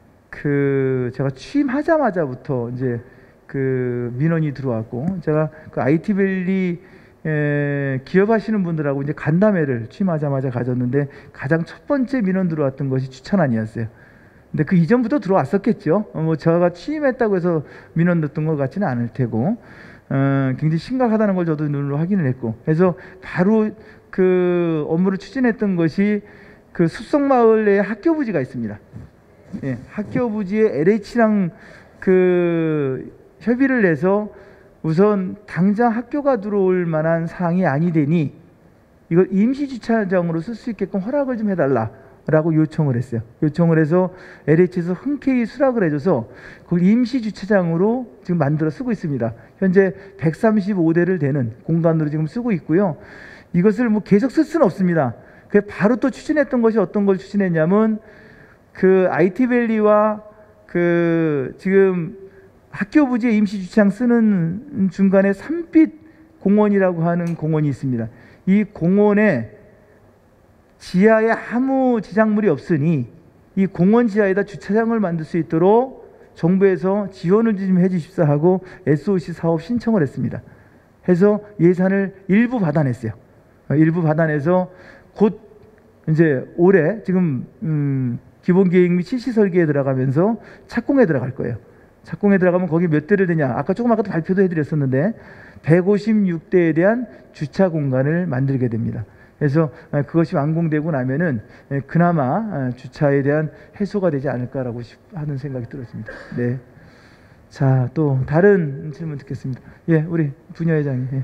그 제가 취임하자마자부터 이제 그 민원이 들어왔고, 제가 그 아이티밸리 에, 기업하시는 분들하고 이제 간담회를 취임하자마자 가졌는데 가장 첫 번째 민원 들어왔던 것이 주차난이었어요. 근데 그 이전부터 들어왔었겠죠. 어, 뭐 제가 취임했다고 해서 민원 넣었던 것 같지는 않을 테고, 어, 굉장히 심각하다는 걸 저도 눈으로 확인을 했고, 그래서 바로 그 업무를 추진했던 것이 그 숲속마을에 학교 부지가 있습니다. 예, 학교 부지에 엘에이치랑 그 협의를 내서 우선 당장 학교가 들어올 만한 사항이 아니 되니 이걸 임시 주차장으로 쓸 수 있게끔 허락을 좀 해달라라고 요청을 했어요. 요청을 해서 엘에이치에서 흔쾌히 수락을 해줘서 그걸 임시 주차장으로 지금 만들어 쓰고 있습니다. 현재 백삼십오 대를 되는 공간으로 지금 쓰고 있고요. 이것을 뭐 계속 쓸 수는 없습니다. 그 바로 또 추진했던 것이 어떤 걸 추진했냐면 그 아이티밸리와 그 지금 학교 부지에 임시 주차장 쓰는 중간에 삼빛 공원이라고 하는 공원이 있습니다. 이 공원에 지하에 아무 지작물이 없으니 이 공원 지하에다 주차장을 만들 수 있도록 정부에서 지원을 좀 해주십사 하고 에스오씨 사업 신청을 했습니다. 해서 예산을 일부 받아냈어요. 일부 받아내서 곧 이제 올해 지금 음 기본계획 및 실시 설계에 들어가면서 착공에 들어갈 거예요. 착공에 들어가면 거기 몇 대를 되냐? 아까 조금 아까도 발표도 해드렸었는데 백오십육 대에 대한 주차 공간을 만들게 됩니다. 그래서 그것이 완공되고 나면은 그나마 주차에 대한 해소가 되지 않을까라고 하는 생각이 들었습니다. 네. 자, 또 다른 질문 듣겠습니다. 예, 우리 부녀회장님. 예.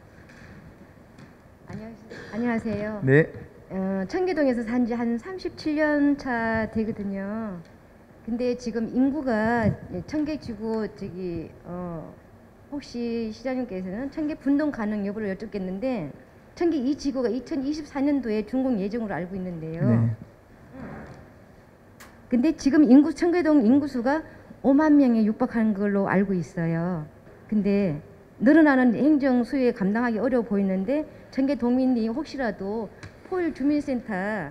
안녕하세요. 네. 어, 청계동에서 산지 한 삼십칠 년 차 되거든요. 근데 지금 인구가 청계지구 저기 어, 혹시 시장님께서는 청계 분동 가능 여부를 여쭙겠는데 청계 이 지구가 이천이십사 년도에 준공 예정으로 알고 있는데요. 네. 근데 지금 인구 청계동 인구수가 오만 명에 육박하는 걸로 알고 있어요. 근데 늘어나는 행정 수요에 감당하기 어려워 보이는데 청계동민이 혹시라도 폴 주민센터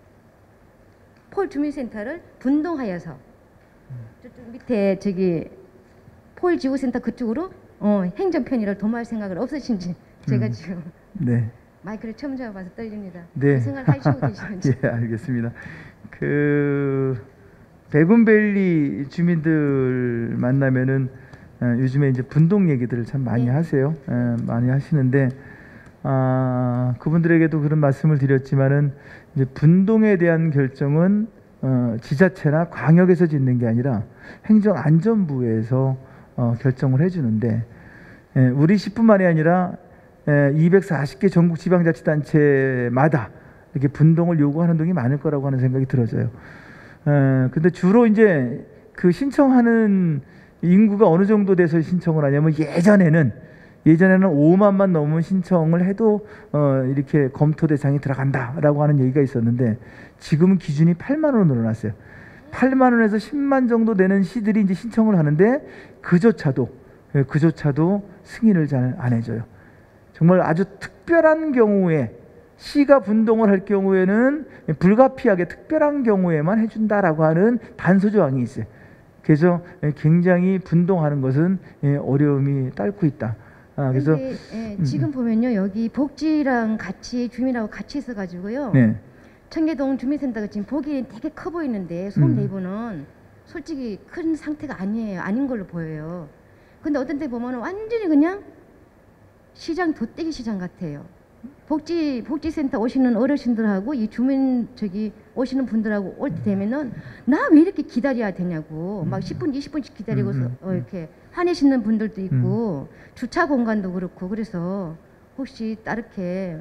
폴 주민센터를 분동하여서 저쪽 밑에 저기 폴 지구센터 그쪽으로 어, 행정 편의를 도모할 생각은 없으신지 제가 음. 지금 네. 마이크를 처음 잡아봐서 떨립니다. 네. 그 생각을 하시고 계시는지. 예, 알겠습니다. 그 베군밸리 주민들 만나면은 어, 요즘에 이제 분동 얘기들을 참 많이 네. 하세요. 어, 많이 하시는데 아, 그분들에게도 그런 말씀을 드렸지만은 이제 분동에 대한 결정은 어, 지자체나 광역에서 짓는 게 아니라 행정안전부에서 어, 결정을 해주는데 예, 우리 시뿐만이 아니라 예, 이백사십 개 전국 지방자치단체마다 이렇게 분동을 요구하는 동이 많을 거라고 하는 생각이 들어져요. 어, 근데 주로 이제 그 신청하는 인구가 어느 정도 돼서 신청을 하냐면 예전에는 예전에는 오만만 넘으면 신청을 해도 어, 이렇게 검토 대상이 들어간다라고 하는 얘기가 있었는데 지금은 기준이 팔만 원으로 늘어났어요. 팔만 원에서 십만 정도 되는 시들이 이제 신청을 하는데 그조차도 그조차도 승인을 잘 안 해줘요. 정말 아주 특별한 경우에 시가 분동을 할 경우에는 불가피하게 특별한 경우에만 해준다라고 하는 단서 조항이 있어요. 그래서 굉장히 분동하는 것은 어려움이 딸고 있다. 아, 그래서 근데, 예, 지금 음. 보면요 여기 복지랑 같이 주민하고 같이 있어가지고요. 네. 청계동 주민센터가 지금 보기엔 되게 커 보이는데 소음 음. 내부는 솔직히 큰 상태가 아니에요. 아닌 걸로 보여요. 근데 어떤 데 보면 완전히 그냥 시장 돗대기 시장 같아요. 복지 복지센터 오시는 어르신들하고 이 주민 저기 오시는 분들하고 올 때 되면은 나 왜 이렇게 기다려야 되냐고 막 십 분 이십 분씩 기다리고서 음, 음, 어, 이렇게 화내시는 분들도 있고 주차 공간도 그렇고 그래서 혹시 따르게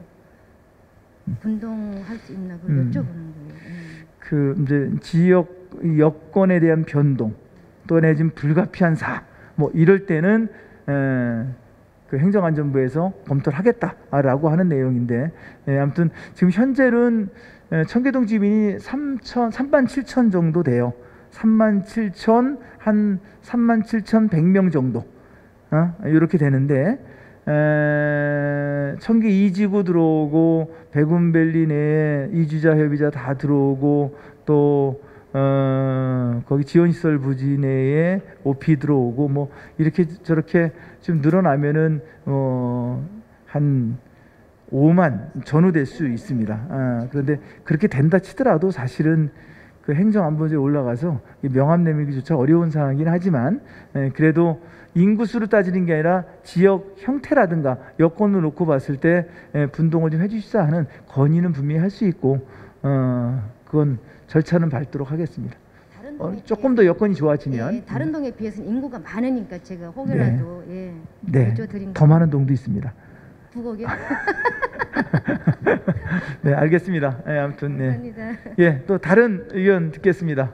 분동할 수 있나 그걸 음. 여쭤보는 거예요. 음. 그 이제 지역 여건에 대한 변동 또 내지는 불가피한 사 뭐 이럴 때는 에, 그 행정안전부에서 검토를 하겠다라고 하는 내용인데 예, 아무튼 지금 현재는 에, 청계동 주민이 삼천, 삼만 칠천 정도 돼요. 삼만 칠천 한 삼만 칠천백 명 정도 어? 이렇게 되는데 에, 청계 이 지구 들어오고 베군밸리 내에 이주자 협의자 다 들어오고 또 어, 거기 지원시설 부지 내에 오피 들어오고 뭐 이렇게 저렇게 좀 늘어나면은 어, 한 오만 전후될 수 있습니다. 아, 그런데 그렇게 된다 치더라도 사실은 그 행정안보제에 올라가서 명함 내밀기조차 어려운 상황이긴 하지만 에, 그래도 인구수로 따지는 게 아니라 지역 형태라든가 여건을 놓고 봤을 때 에, 분동을 좀 해주시자 하는 건의는 분명히 할 수 있고 어, 그건 절차는 밟도록 하겠습니다. 다른 어, 조금 더 여건이 좋아지면 예, 다른 동에 비해서는 인구가 많으니까 제가 혹여라도 예, 네, 여쭤드린 더 많은 동도 있습니다. 부곡이요? 네, 알겠습니다. 네, 아무튼 네. 감사합니다. 예, 또 다른 의견 듣겠습니다.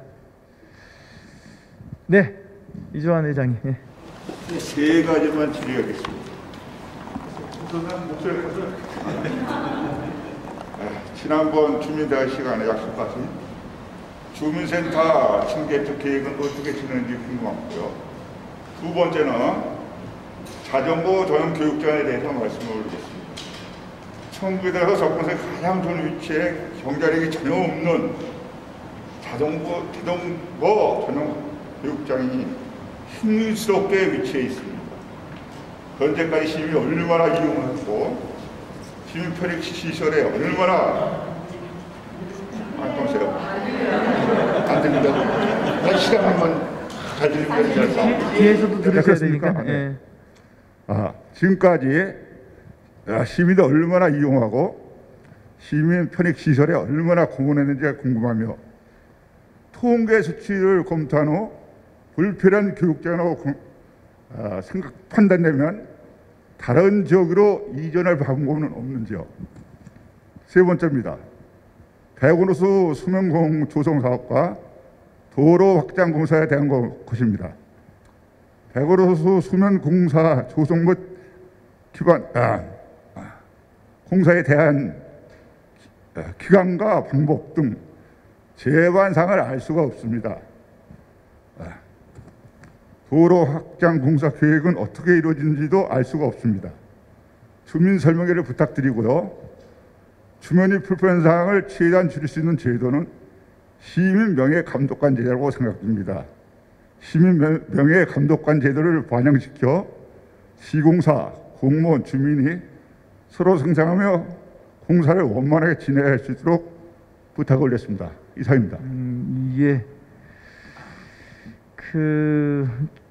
네, 이주환 회장님. 예. 세 가지만 질의하겠습니다. 우선은 목소리가 커서 지난번 주민대화 시간에 약속하신 주민센터 층개특 계획은 어떻게 진행되는지 궁금하고요. 두 번째는 자전거 전용 교육장에 대해서 말씀을 드리겠습니다. 청구에서 접근성이 가장 좋은 위치에 경자력이 전혀 없는 자전거, 자전거 전용 교육장이 흉스럽게 위치해 있습니다. 현재까지 시민이 얼마나 이용했고 시민 편익 시설에 얼마나 안 보세요. 안 됩니다. 한 시간만 잘 들리면 뒤에서도 들으셔야 되니까. 네. 예. 아, 지금까지 시민이 얼마나 이용하고 시민 편익 시설에 얼마나 공헌했는지가 궁금하며 통계 수치를 검토한 후 불필요한 교육장이라고 아, 생각 판단되면 다른 지역으로 이전할 방법은 없는지요. 세 번째입니다. 백운호수 수면공 조성 사업과 도로 확장 공사에 대한 것입니다. 백운호수 수면 공사 조성 및 기관 아, 공사에 대한 기간과 방법 등 제반상을 알 수가 없습니다. 도로 확장 공사 계획은 어떻게 이루어지는지도 알 수가 없습니다. 주민 설명회를 부탁드리고요. 주민이 불편한 사항을 최대한 줄일 수 있는 제도는 시민 명예 감독관 제도라고 생각됩니다. 시민 명예 감독관 제도를 반영시켜 시공사, 공무원, 주민이 서로 상생하며 공사를 원만하게 진행할 수 있도록 부탁을 올렸습니다. 이상입니다. 음, 예. 그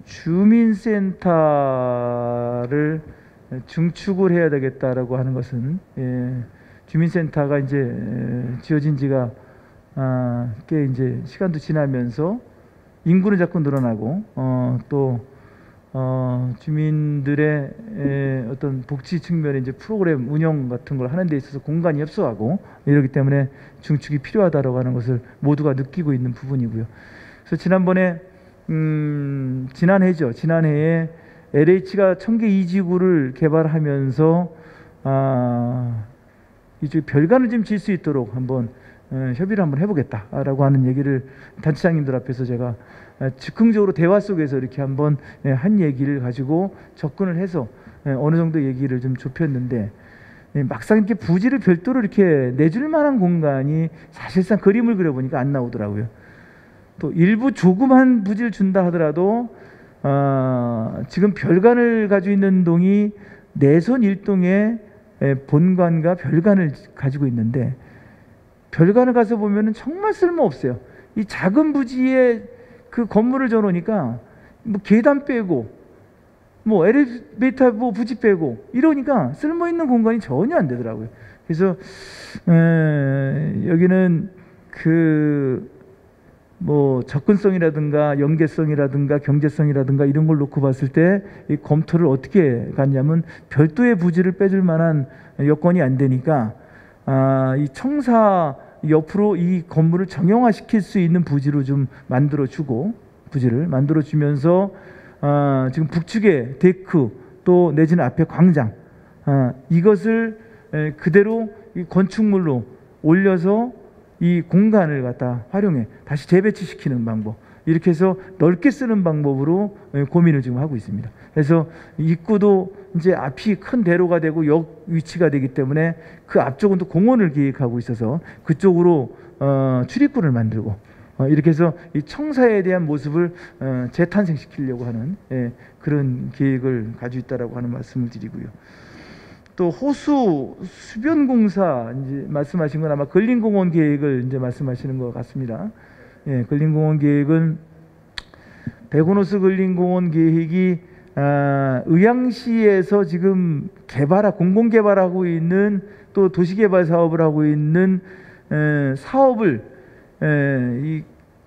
주민센터를 증축을 해야 되겠다라고 하는 것은 예, 주민센터가 이제 지어진 지가 아, 꽤 이제 시간도 지나면서 인구는 자꾸 늘어나고 어, 또 어, 주민들의 에, 어떤 복지 측면의 이제 프로그램 운영 같은 걸 하는 데 있어서 공간이 협소하고 이러기 때문에 증축이 필요하다라고 하는 것을 모두가 느끼고 있는 부분이고요. 그래서 지난번에 음, 지난해죠. 지난해에 엘에이치가 청계 이 지구를 개발하면서 아, 이쪽 별관을 좀 질 수 있도록 한번 에, 협의를 한번 해보겠다라고 하는 얘기를 단체장님들 앞에서 제가 즉흥적으로 대화 속에서 이렇게 한번 한 얘기를 가지고 접근을 해서 어느 정도 얘기를 좀 좁혔는데 막상 이렇게 부지를 별도로 이렇게 내줄 만한 공간이 사실상 그림을 그려보니까 안 나오더라고요. 또 일부 조그만 부지를 준다 하더라도 어, 지금 별관을 가지고 있는 동이 내선 일동의 본관과 별관을 가지고 있는데 별관을 가서 보면은 정말 쓸모없어요. 이 작은 부지에 그 건물을 져놓으니까 뭐 계단 빼고 뭐 엘리베이터 뭐 부지 빼고 이러니까 쓸모 있는 공간이 전혀 안 되더라고요. 그래서 에, 여기는 그 뭐 접근성이라든가 연계성이라든가 경제성이라든가 이런 걸 놓고 봤을 때 이 검토를 어떻게 갔냐면 별도의 부지를 빼줄 만한 여건이 안 되니까 아, 이 청사 옆으로 이 건물을 정형화시킬 수 있는 부지로 좀 만들어주고 부지를 만들어주면서 아, 지금 북측에 데크 또 내지는 앞에 광장 아, 이것을 에, 그대로 이 건축물로 올려서 이 공간을 갖다 활용해 다시 재배치시키는 방법 이렇게 해서 넓게 쓰는 방법으로 에, 고민을 지금 하고 있습니다. 그래서 입구도 이제 앞이 큰 대로가 되고 역 위치가 되기 때문에 그 앞쪽은 또 공원을 계획하고 있어서 그쪽으로 어, 출입구를 만들고 어, 이렇게 해서 이 청사에 대한 모습을 어, 재탄생시키려고 하는 예, 그런 계획을 가지고 있다라고 하는 말씀을 드리고요. 또 호수 수변 공사 이제 말씀하신 건 아마 근린공원 계획을 이제 말씀하시는 것 같습니다. 예, 근린공원 계획은 백운호수 근린공원 계획이 아, 의왕시에서 지금 개발하 공공 개발하고 있는 또 도시개발 사업을 하고 있는 에, 사업을 에, 이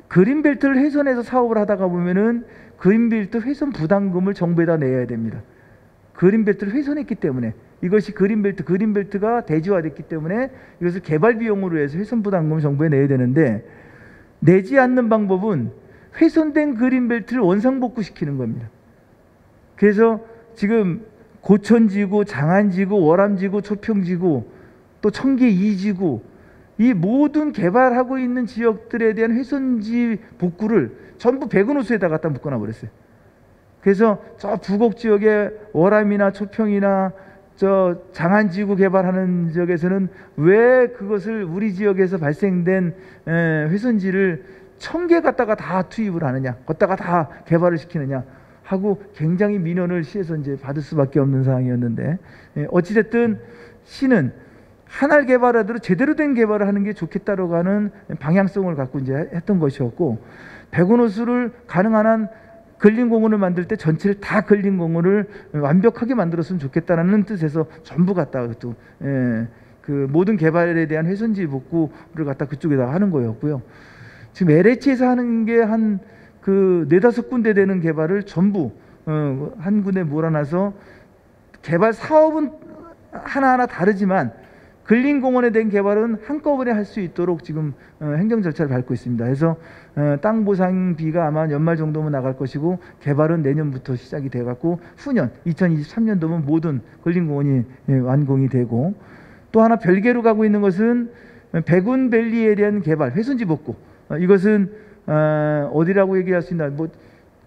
그린벨트를 훼손해서 사업을 하다가 보면은 그린벨트 훼손 부담금을 정부에다 내야 됩니다. 그린벨트를 훼손했기 때문에, 이것이 그린벨트, 그린벨트가 대지화됐기 때문에 이것을 개발 비용으로 해서 훼손 부담금을 정부에 내야 되는데, 내지 않는 방법은 훼손된 그린벨트를 원상복구시키는 겁니다. 그래서 지금 고천지구, 장안지구, 월암지구, 초평지구, 또 청계 이 지구, 이 모든 개발하고 있는 지역들에 대한 훼손지 복구를 전부 백운호수에다 갖다 묶어놔 버렸어요. 그래서 저 부곡 지역의 월암이나 초평이나 저 장안지구 개발하는 지역에서는 왜 그것을 우리 지역에서 발생된 훼손지를 천 개 갖다가 다 투입을 하느냐, 걷다가 다 개발을 시키느냐 하고 굉장히 민원을 시에서 이제 받을 수밖에 없는 상황이었는데, 어찌됐든 시는 하나를 개발하더라도 제대로 된 개발을 하는 게 좋겠다라고 하는 방향성을 갖고 이제 했던 것이었고, 백운호수를 가능한 한 근린공원을 만들 때 전체를 다 근린공원을 완벽하게 만들었으면 좋겠다라는 뜻에서 전부 갖다가 또 예, 그 모든 개발에 대한 훼손지 복구를 갖다 그쪽에다 하는 거였고요. 지금 엘에이치에서 하는 게 한 그 네다섯 군데 되는 개발을 전부 어, 한 군데 몰아놔서, 개발 사업은 하나하나 다르지만 근린공원에 대한 개발은 한꺼번에 할 수 있도록 지금 어, 행정 절차를 밟고 있습니다. 그래서 어, 땅 보상비가 아마 연말 정도면 나갈 것이고, 개발은 내년부터 시작이 돼갖고 후년 이천이십삼 년도면 모든 근린공원이 예, 완공이 되고, 또 하나 별개로 가고 있는 것은 백운밸리에 대한 개발, 훼손지 복구. 어, 이것은 어, 어디라고 얘기할 수 있나? 뭐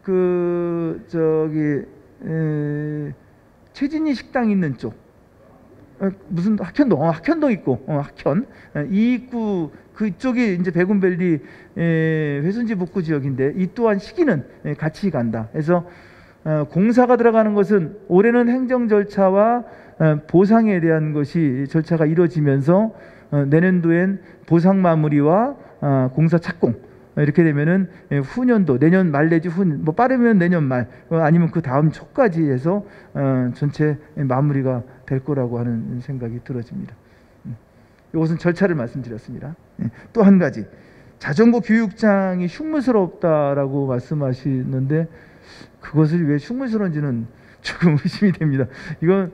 그 저기 에, 최진희 식당 있는 쪽. 어, 무슨 학현동, 어, 학현동 있고, 어, 학현 어, 이 입구 그쪽이 이제 백운밸리 에, 훼손지 복구 지역인데, 이 또한 시기는 에, 같이 간다. 그래서 어, 공사가 들어가는 것은 올해는 행정 절차와 어, 보상에 대한 것이 절차가 이루어지면서 어, 내년도엔 보상 마무리와 어, 공사 착공. 이렇게 되면은 후년도, 내년 말 내지 후년, 뭐 빠르면 내년 말 아니면 그 다음 초까지 해서 어, 전체 마무리가 될 거라고 하는 생각이 들어집니다. 이것은 절차를 말씀드렸습니다. 또 한 가지, 자전거 교육장이 흉물스럽다라고 말씀하시는데, 그것을 왜 흉물스러운지는 조금 의심이 됩니다. 이건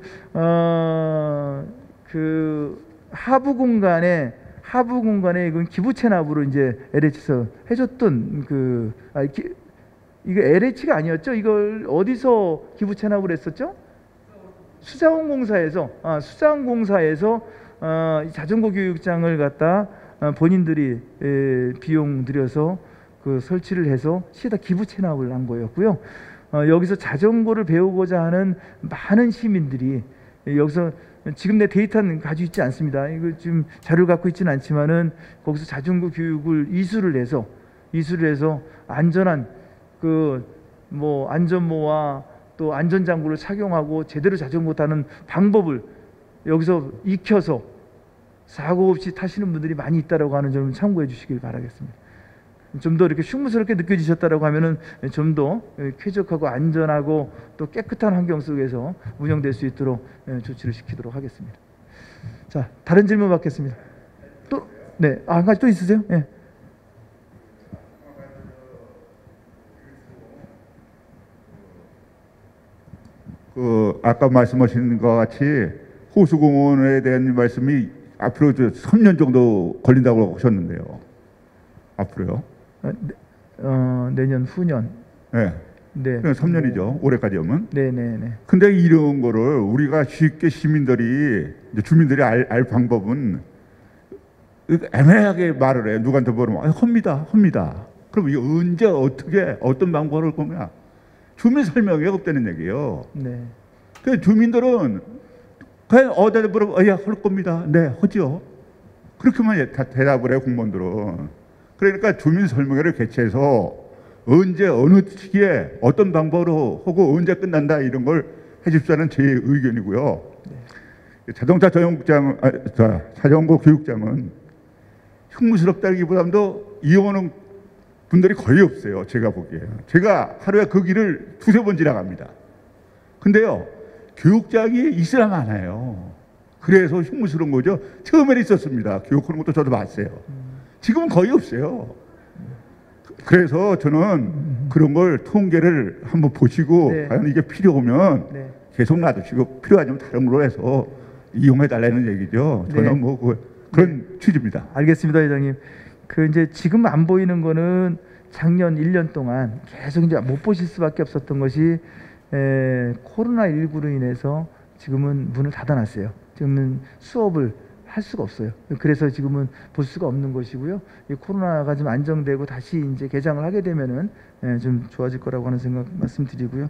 어, 그 하부 공간에 하부 공간에 이건 기부 체납으로 이제 엘에이치에서 해줬던 그 아, 기, 이거 엘에이치가 아니었죠? 이걸 어디서 기부 체납을 했었죠? 수자원공사에서 아, 수자원공사에서 어, 자전거 교육장을 갖다 어, 본인들이 에, 비용 들여서 그 설치를 해서 시에다 기부 체납을 한 거였고요. 어, 여기서 자전거를 배우고자 하는 많은 시민들이 여기서, 지금 내 데이터는 가지고 있지 않습니다. 이거 지금 자료를 갖고 있지는 않지만은, 거기서 자전거 교육을 이수를 해서 이수를 해서 안전한 그 뭐 안전모와 또 안전장구를 착용하고 제대로 자전거 타는 방법을 여기서 익혀서 사고 없이 타시는 분들이 많이 있다라고 하는 점을 참고해 주시길 바라겠습니다. 좀 더 이렇게 흉물스럽게 느껴지셨다라고 하면은 좀 더 쾌적하고 안전하고 또 깨끗한 환경 속에서 운영될 수 있도록 조치를 시키도록 하겠습니다. 자, 다른 질문 받겠습니다. 또, 네, 아, 한 가지 또 있으세요? 네. 그 아까 말씀하신 것 같이 호수공원에 대한 말씀이 앞으로 삼 년 정도 걸린다고 하셨는데요. 앞으로요? 어, 어, 내년 후년. 네. 네. 삼 년이죠. 올해까지 오면. 네, 네, 네. 근데 이런 거를 우리가 쉽게 시민들이, 주민들이 알, 알 방법은 애매하게 말을 해. 누구한테 물으면 아, 합니다, 합니다. 그럼 이게 언제 어떻게 어떤 방법을 할 거냐? 주민 설명이 없다는 얘기예요. 네. 그 주민들은 그냥 어디다 물으면 어, 야, 할 겁니다. 네, 하죠. 그렇게만 다 대답을 해요, 공무원들은. 그러니까 주민 설명회를 개최해서 언제 어느 시기에 어떤 방법으로 하고 언제 끝난다 이런 걸 해줍시라는 제 의견이고요. 네. 자동차 전용장, 아, 자, 자전거 교육장은 흉물스럽다기보다도 이용하는 분들이 거의 없어요. 제가 보기에. 제가 하루에 그 길을 두세 번 지나갑니다. 근데요, 교육장이 있으라 많아요. 그래서 흉물스러운 거죠. 처음에는 있었습니다. 교육하는 것도 저도 봤어요. 지금은 거의 없어요. 그래서 저는 그런 걸 통계를 한번 보시고 네. 과연 이게 필요 오면 네. 계속 놔두시고 필요하면 다른 걸로 해서 이용해 달라는 얘기죠. 저는 네. 뭐 그, 그런 취지입니다. 알겠습니다, 회장님. 그 이제 지금 안 보이는 거는 작년 일 년 동안 계속 이제 못 보실 수밖에 없었던 것이 에, 코로나십구로 인해서 지금은 문을 닫아놨어요. 지금은 수업을 할 수가 없어요. 그래서 지금은 볼 수가 없는 것이고요. 이 코로나가 좀 안정되고 다시 이제 개장을 하게 되면은 예, 좀 좋아질 거라고 하는 생각 말씀드리고요.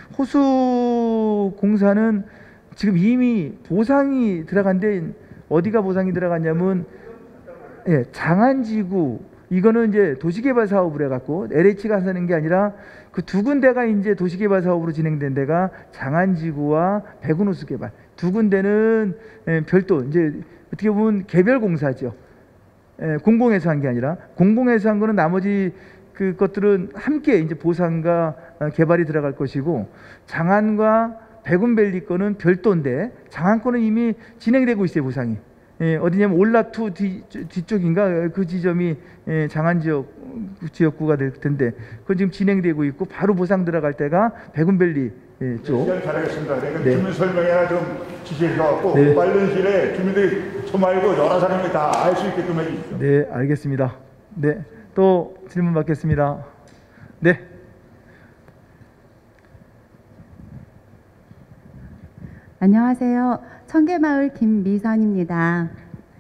호수 공사는 지금 이미 보상이 들어간데 어디가 보상이 들어갔냐면 예, 장안지구 이거는 이제 도시개발 사업을 해갖고 엘에이치가 하는 게 아니라 그 두 군데가 이제 도시개발 사업으로 진행된 데가 장안지구와 백운호수 개발 두 군데는 예, 별도 이제 어떻게 보면 개별 공사죠. 예, 공공에서 한 게 아니라 공공에서 한 거는 나머지 그 것들은 함께 이제 보상과 어, 개발이 들어갈 것이고 장안과 백운밸리 거는 별도인데 장안 거는 이미 진행되고 있어요. 보상이. 예, 어디냐면 올라투 뒤, 뒤쪽인가 그 지점이 예, 장안 지역 지역구가 될 텐데 그건 지금 진행되고 있고 바로 보상 들어갈 때가 백운밸리 예, 쪽. 시간 잘하겠습니다. 그러니까 네. 주민 설명회 하나 좀 지시해 주셔갖고 네. 빠른 시일에 주민들이 저 말고 여러 사람이 다 알 수 있게끔 해주십시오. 네, 알겠습니다. 네, 또 질문 받겠습니다. 네. 안녕하세요. 청계마을 김미선입니다.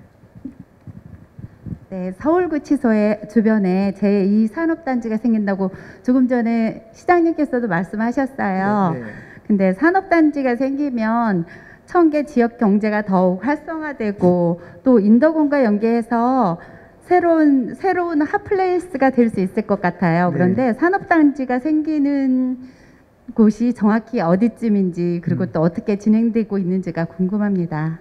네, 서울구치소의 주변에 제이 산업단지가 생긴다고 조금 전에 시장님께서도 말씀하셨어요. 네, 네. 근데 산업단지가 생기면 청계 지역 경제가 더욱 활성화되고 또 인더공과 연계해서 새로운 새로운 핫플레이스가 될 수 있을 것 같아요. 그런데 네. 산업단지가 생기는 곳이 정확히 어디쯤인지 그리고 음. 또 어떻게 진행되고 있는지가 궁금합니다.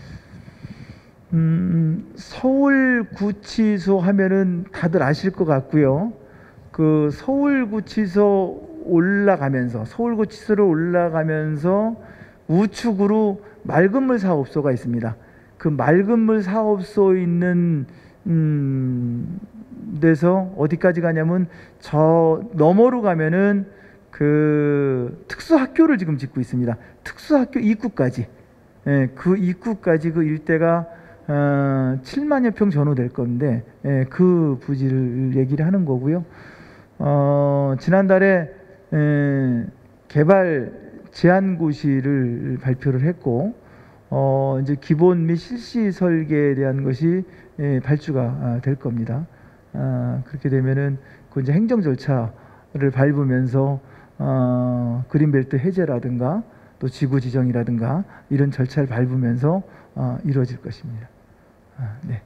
음, 서울구치소 하면은 다들 아실 것 같고요. 그 서울구치소 올라가면서 서울구치소를 올라가면서 우측으로 맑은물 사업소가 있습니다. 그 맑은물 사업소 있는 음, 데서 어디까지 가냐면 저 너머로 가면은 그 특수학교를 지금 짓고 있습니다. 특수학교 입구까지, 예, 그 입구까지 그 일대가 어, 칠만여 평 전후될 건데 예, 그 부지를 얘기를 하는 거고요. 어, 지난달에 예, 개발 제안고시를 발표를 했고 어, 이제 기본 및 실시 설계에 대한 것이 예, 발주가 아, 될 겁니다. 아, 그렇게 되면은 그 이제 행정 절차를 밟으면서 어, 그린벨트 해제라든가 또 지구 지정이라든가 이런 절차를 밟으면서 어, 이루어질 것입니다. 아, 네.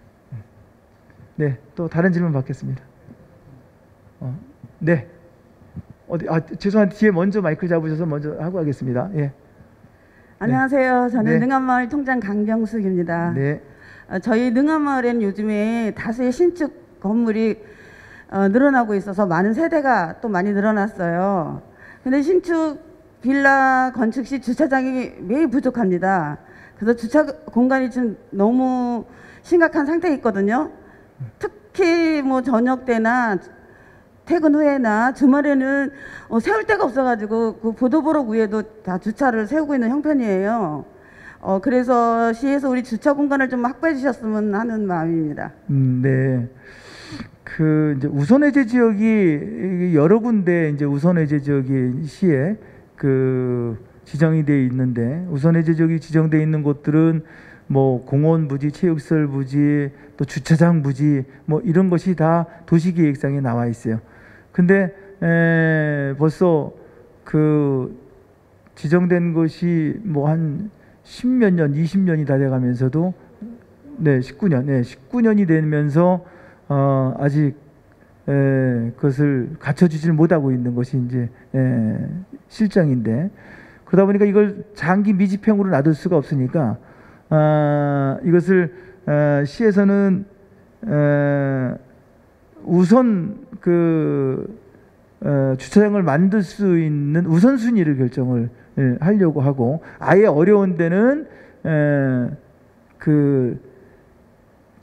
네, 또 다른 질문 받겠습니다. 어, 네. 어디 아 죄송한데 뒤에 먼저 마이크 잡으셔서 먼저 하고 하겠습니다. 예. 안녕하세요. 저는 네. 능암마을 통장 강경숙입니다. 네. 어, 저희 능암마을에는 요즘에 다수의 신축 건물이 어, 늘어나고 있어서 많은 세대가 또 많이 늘어났어요. 근데 신축 빌라 건축 시 주차장이 매우 부족합니다. 그래서 주차 공간이 지금 너무 심각한 상태에 있거든요. 특히 뭐 저녁 때나 퇴근 후에나 주말에는 어, 세울 데가 없어가지고 그 보도보록 위에도 다 주차를 세우고 있는 형편이에요. 어, 그래서 시에서 우리 주차 공간을 좀 확보해 주셨으면 하는 마음입니다. 음, 네. 그 이제 우선 해제 지역이 여러 군데 이제 우선 해제 지역이 시에 그 지정이 돼 있는데 우선 해제 지역이 지정돼 있는 곳들은 뭐 공원 부지, 체육시설 부지, 또 주차장 부지 뭐 이런 것이 다 도시계획상에 나와 있어요. 근데 에, 벌써 그 지정된 것이 뭐 한 십몇 년, 이십 년이 다 돼가면서도 네, 십구 년, 네, 십구 년이 되면서 어, 아직 에, 그것을 갖춰주질 못하고 있는 것이 이제 에, 실정인데 그러다 보니까 이걸 장기 미집행으로 놔둘 수가 없으니까 아, 이것을 아, 시에서는 아, 우선 그 어, 주차장을 만들 수 있는 우선순위를 결정을 예, 하려고 하고 아예 어려운 데는 에, 그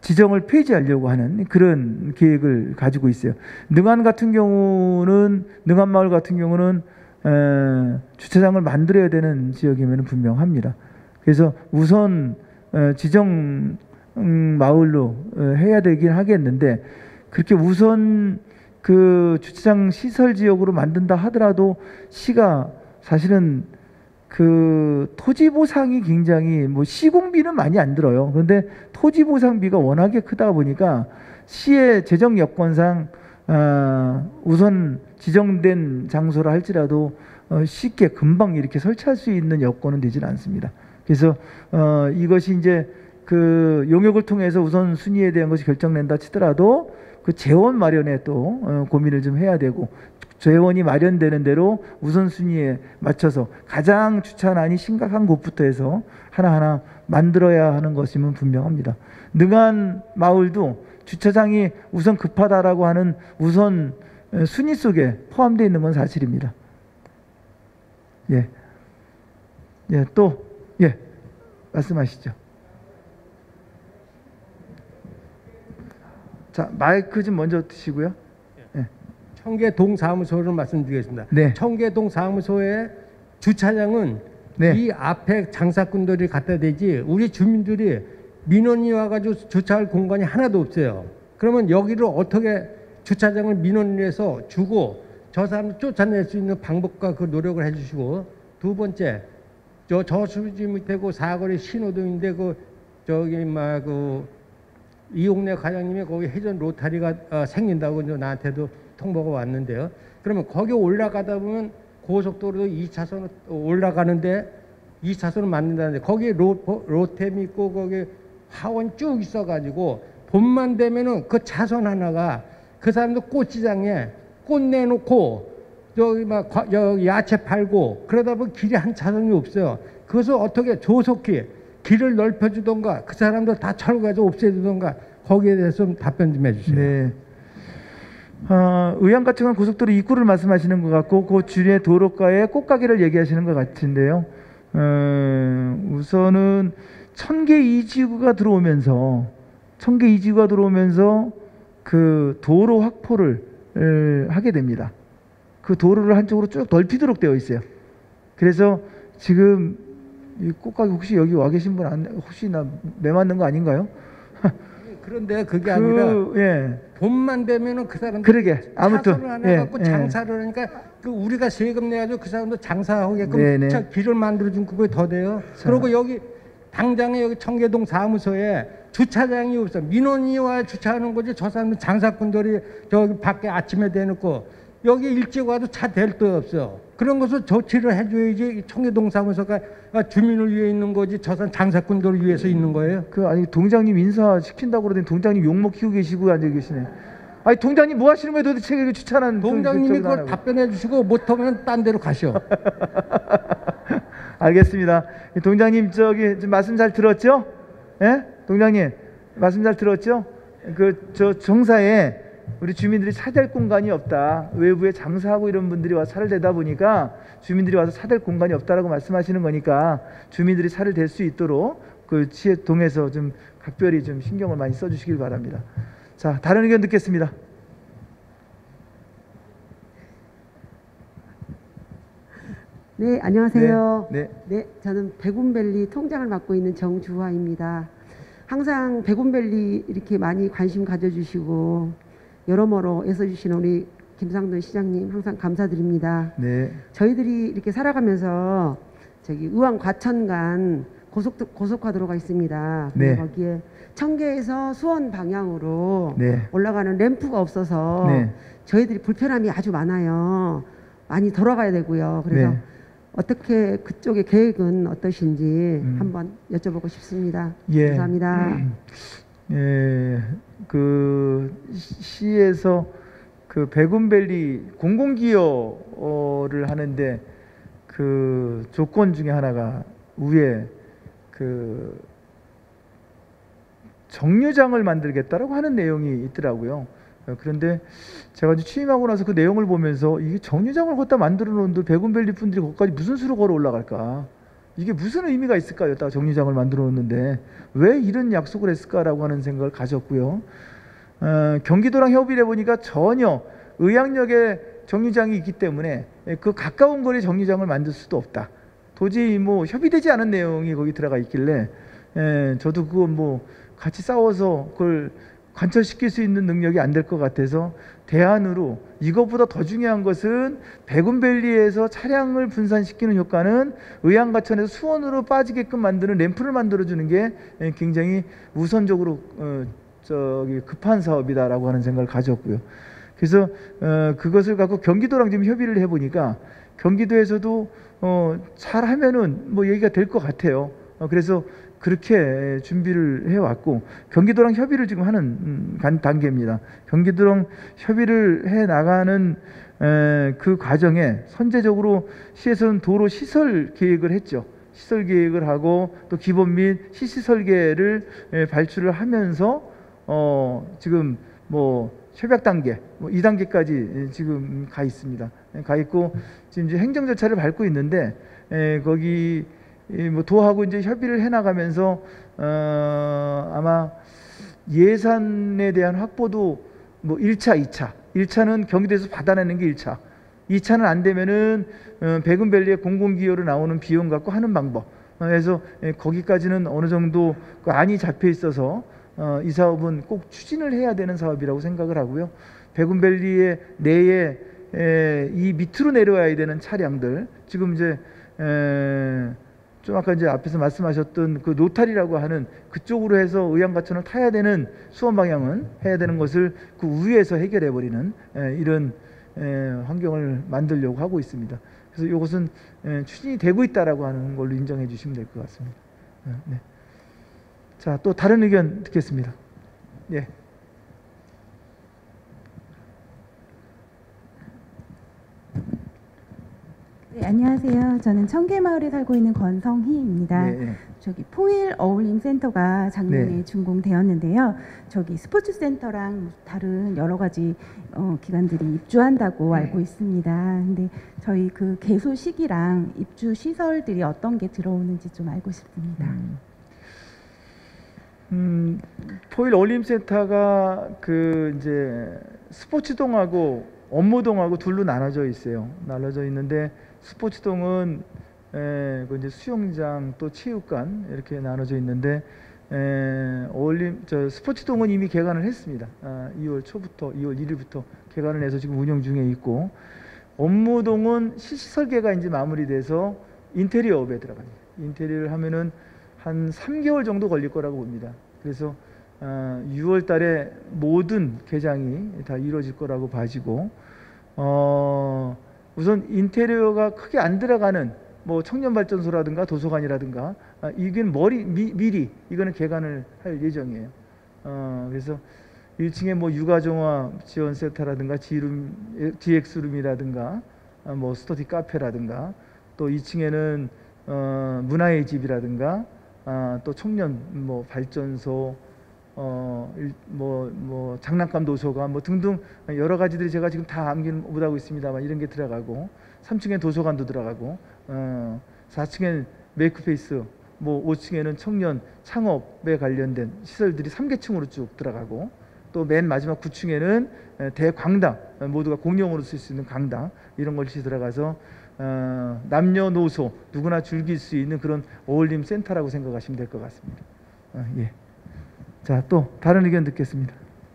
지정을 폐지하려고 하는 그런 계획을 가지고 있어요. 능안 같은 경우는 능안 마을 같은 경우는 에, 주차장을 만들어야 되는 지역이면 분명합니다. 그래서 우선 에, 지정 음, 마을로 에, 해야 되긴 하겠는데 그렇게 우선 그 주차장 시설 지역으로 만든다 하더라도 시가 사실은 그 토지 보상이 굉장히 뭐 시공비는 많이 안 들어요. 그런데 토지 보상비가 워낙에 크다 보니까 시의 재정 여건상 어, 우선 지정된 장소라 할지라도 어, 쉽게 금방 이렇게 설치할 수 있는 여건은 되지는 않습니다. 그래서 어, 이것이 이제 그 용역을 통해서 우선 순위에 대한 것이 결정된다 치더라도 그 재원 마련에 또 어, 고민을 좀 해야 되고 재원이 마련되는 대로 우선순위에 맞춰서 가장 주차난이 심각한 곳부터 해서 하나하나 만들어야 하는 것임은 분명합니다. 능안 마을도 주차장이 우선 급하다라고 하는 우선 순위 속에 포함되어 있는 건 사실입니다. 예, 예, 또 예, 말씀하시죠. 자, 마이크 좀 먼저 드시고요. 청계동 사무소를 말씀드리겠습니다. 네. 청계동 사무소의 주차장은 네. 이 앞에 장사꾼들이 갖다 대지 우리 주민들이 민원이 와가지고 주차할 공간이 하나도 없어요. 그러면 여기를 어떻게 주차장을 민원을 해서 주고 저 사람을 쫓아낼 수 있는 방법과 그 노력을 해주시고, 두 번째 저 저수지 밑에고 사거리 신호등인데 그 저기 막 그 이용래 과장님이 거기 해전 로타리가 어, 생긴다고 나한테도 통보가 왔는데요. 그러면 거기 올라가다 보면 고속도로도 이 차선으로 올라가는데 이 차선을 만든다는데 거기에 로, 로템이 있고 거기 하원 쭉 있어가지고 봄만 되면은 그 차선 하나가 그 사람도 꽃시장에 꽃 내놓고 저기 막 과, 여기 야채 팔고 그러다 보면 길이 한 차선이 없어요. 그것을 어떻게 조속히 길을 넓혀주던가 그 사람들 다 철거해서 없애주던가 거기에 대해서 좀 답변 좀 해주세요. 네. 어, 의왕가청은 고속도로 입구를 말씀하시는 것 같고 그 주변의 도로가에 꽃가게를 얘기하시는 것 같은데요. 어, 우선은 천개 이지구가 들어오면서 천개 이지구가 들어오면서 그 도로 확보를 에, 하게 됩니다. 그 도로를 한쪽으로 쭉 넓히도록 되어 있어요. 그래서 지금 이 꽃가게 혹시 여기 와 계신 분 안, 혹시 나 매 맞는 거 아닌가요? 그런데 그게 그, 아니라 예. 봄만 되면은 그 사람들 그러게 아무튼 차선을 하나 예, 갖고 예. 장사를 하니까 그 우리가 세금 내가지고 그 사람도 장사하게끔 네네. 차 길을 만들어준 그게 더 돼요. 자. 그리고 여기 당장에 여기 청계동 사무소에 주차장이 없어. 민원이 와 주차하는 거지. 저 사람들 장사꾼들이 저기 밖에 아침에 대놓고 여기 일찍 와도 차 댈 데 없어. 그런 것을 조치를 해줘야지. 청계동 사무소가 주민을 위해 있는 거지. 저 사람 장사꾼들을 위해서 있는 거예요. 그 아니 동장님 인사 시킨다고 그러더니 동장님 욕먹 키우고 계시고 앉아 계시네. 아니 동장님 뭐 하시는 거예요 도대체 이렇게 주차는 동장님이 그걸 답변해 주시고 못하면 딴 데로 가시오. 알겠습니다. 동장님 저기 좀 말씀 잘 들었죠? 예? 동장님 말씀 잘 들었죠? 그 저 정사에 우리 주민들이 차댈 공간이 없다. 외부에 장사하고 이런 분들이 와서 차를 대다 보니까 주민들이 와서 차댈 공간이 없다라고 말씀하시는 거니까 주민들이 차를 댈 수 있도록 그 시의동에서 좀 각별히 좀 신경을 많이 써주시길 바랍니다. 자, 다른 의견 듣겠습니다. 네, 안녕하세요. 네, 네. 네, 저는 백운밸리 통장을 맡고 있는 정주화입니다. 항상 백운밸리 이렇게 많이 관심 가져주시고 여러모로 애써주시는 우리 김상돈 시장님 항상 감사드립니다. 네. 저희들이 이렇게 살아가면서 저기 의왕 과천 간 고속 고속화도로가 있습니다. 네. 거기에 청계에서 수원 방향으로 네. 올라가는 램프가 없어서 네. 저희들이 불편함이 아주 많아요. 많이 돌아가야 되고요. 그래서 네. 어떻게 그쪽의 계획은 어떠신지 음. 한번 여쭤보고 싶습니다. 예. 감사합니다. 예, 그 시에서 그 백운밸리 공공기여를 하는데 그 조건 중에 하나가 위에 그 정류장을 만들겠다라고 하는 내용이 있더라고요. 그런데 제가 이제 취임하고 나서 그 내용을 보면서 이게 정류장을 갖다 만들어 놓은데 백운밸리 분들이 거기까지 무슨 수로 걸어 올라갈까? 이게 무슨 의미가 있을까요? 딱 정류장을 만들어 놓는데 왜 이런 약속을 했을까라고 하는 생각을 가졌고요. 어, 경기도랑 협의를 해보니까 전혀 의학역에 정류장이 있기 때문에 그 가까운 거리에 정류장을 만들 수도 없다. 도저히 뭐 협의되지 않은 내용이 거기 들어가 있길래 에, 저도 그거 뭐 같이 싸워서 그걸 관철시킬 수 있는 능력이 안 될 것 같아서 대안으로 이것보다 더 중요한 것은 백운밸리에서 차량을 분산시키는 효과는 의왕가천에서 수원으로 빠지게끔 만드는 램프를 만들어주는 게 굉장히 우선적으로 어, 저기 급한 사업이다라고 하는 생각을 가졌고요. 그래서 어, 그것을 갖고 경기도랑 좀 협의를 해보니까 경기도에서도 어, 잘하면은 뭐 얘기가 될 것 같아요. 어, 그래서 그렇게 준비를 해왔고 경기도랑 협의를 지금 하는 음, 단계입니다. 경기도랑 협의를 해 나가는 에, 그 과정에 선제적으로 시에서는 도로 시설 계획을 했죠. 시설 계획을 하고 또 기본 및 시시 설계를 에, 발주를 하면서 어, 지금 뭐 협약 단계 뭐 이 단계까지 지금 가 있습니다. 가 있고 지금 이제 행정 절차를 밟고 있는데 에, 거기 뭐 도하고 이제 협의를 해나가면서 어, 아마 예산에 대한 확보도 뭐 일 차, 이 차, 일 차는 경기도에서 받아내는 게 일 차, 이 차는 안 되면은 어, 백운밸리의 공공기여로 나오는 비용 갖고 하는 방법. 그래서 예, 거기까지는 어느 정도 그 안이 잡혀 있어서 어, 이 사업은 꼭 추진을 해야 되는 사업이라고 생각을 하고요. 백운밸리의 내에 에, 이 밑으로 내려와야 되는 차량들 지금 이제 에, 좀 아까 이제 앞에서 말씀하셨던 그 노탈이라고 하는 그쪽으로 해서 의왕가천을 타야 되는 수원 방향은 해야 되는 것을 그 위에서 해결해 버리는 이런 환경을 만들려고 하고 있습니다. 그래서 이것은 추진이 되고 있다라고 하는 걸로 인정해 주시면 될 것 같습니다. 네. 자, 또 다른 의견 듣겠습니다. 예. 네, 안녕하세요. 저는 청계마을에 살고 있는 권성희입니다. 네. 저기 포일 어울림 센터가 작년에 네. 준공되었는데요. 저기 스포츠 센터랑 다른 여러 가지 어, 기관들이 입주한다고 네. 알고 있습니다. 근데 저희 그 개소 시기랑 입주 시설들이 어떤 게 들어오는지 좀 알고 싶습니다. 음, 음 포일 어울림 센터가 그 이제 스포츠동하고 업무동하고 둘로 나눠져 있어요. 나눠져 있는데 스포츠동은 에, 그 이제 수영장 또 체육관 이렇게 나눠져 있는데 에, 어울림 저 스포츠동은 이미 개관을 했습니다. 아, 이월 초부터 이월 일일부터 개관을 해서 지금 운영 중에 있고 업무동은 실시 설계가 이제 마무리돼서 인테리어업에 들어갑니다. 인테리어를 하면은 한 삼 개월 정도 걸릴 거라고 봅니다. 그래서 어, 유월 달에 모든 개장이 다 이루어질 거라고 봐지고 어, 우선 인테리어가 크게 안 들어가는 뭐 청년발전소라든가 도서관이라든가 아, 이건 머리 미, 미리 이거는 개관을 할 예정이에요. 어, 그래서 일 층에 뭐 육아종화 지원센터라든가 지룸, 지엑스룸이라든가 아, 뭐 스터디 카페라든가 또 이 층에는 어, 문화의 집이라든가 아, 또 청년 뭐 발전소 어, 뭐, 뭐, 장난감 도서관, 뭐 등등 여러 가지들이 제가 지금 다 암기는 못하고 있습니다만 이런 게 들어가고, 삼 층에 도서관도 들어가고, 어, 사 층엔 메이크페이스, 뭐 오 층에는 청년 창업에 관련된 시설들이 삼 계층으로 쭉 들어가고, 또 맨 마지막 구 층에는 대광당, 모두가 공용으로 쓸 수 있는 강당, 이런 것이 들어가서, 어, 남녀노소 누구나 즐길 수 있는 그런 어울림 센터라고 생각하시면 될 것 같습니다. 어, 예. 자, 또 다른 의견 듣겠습니다.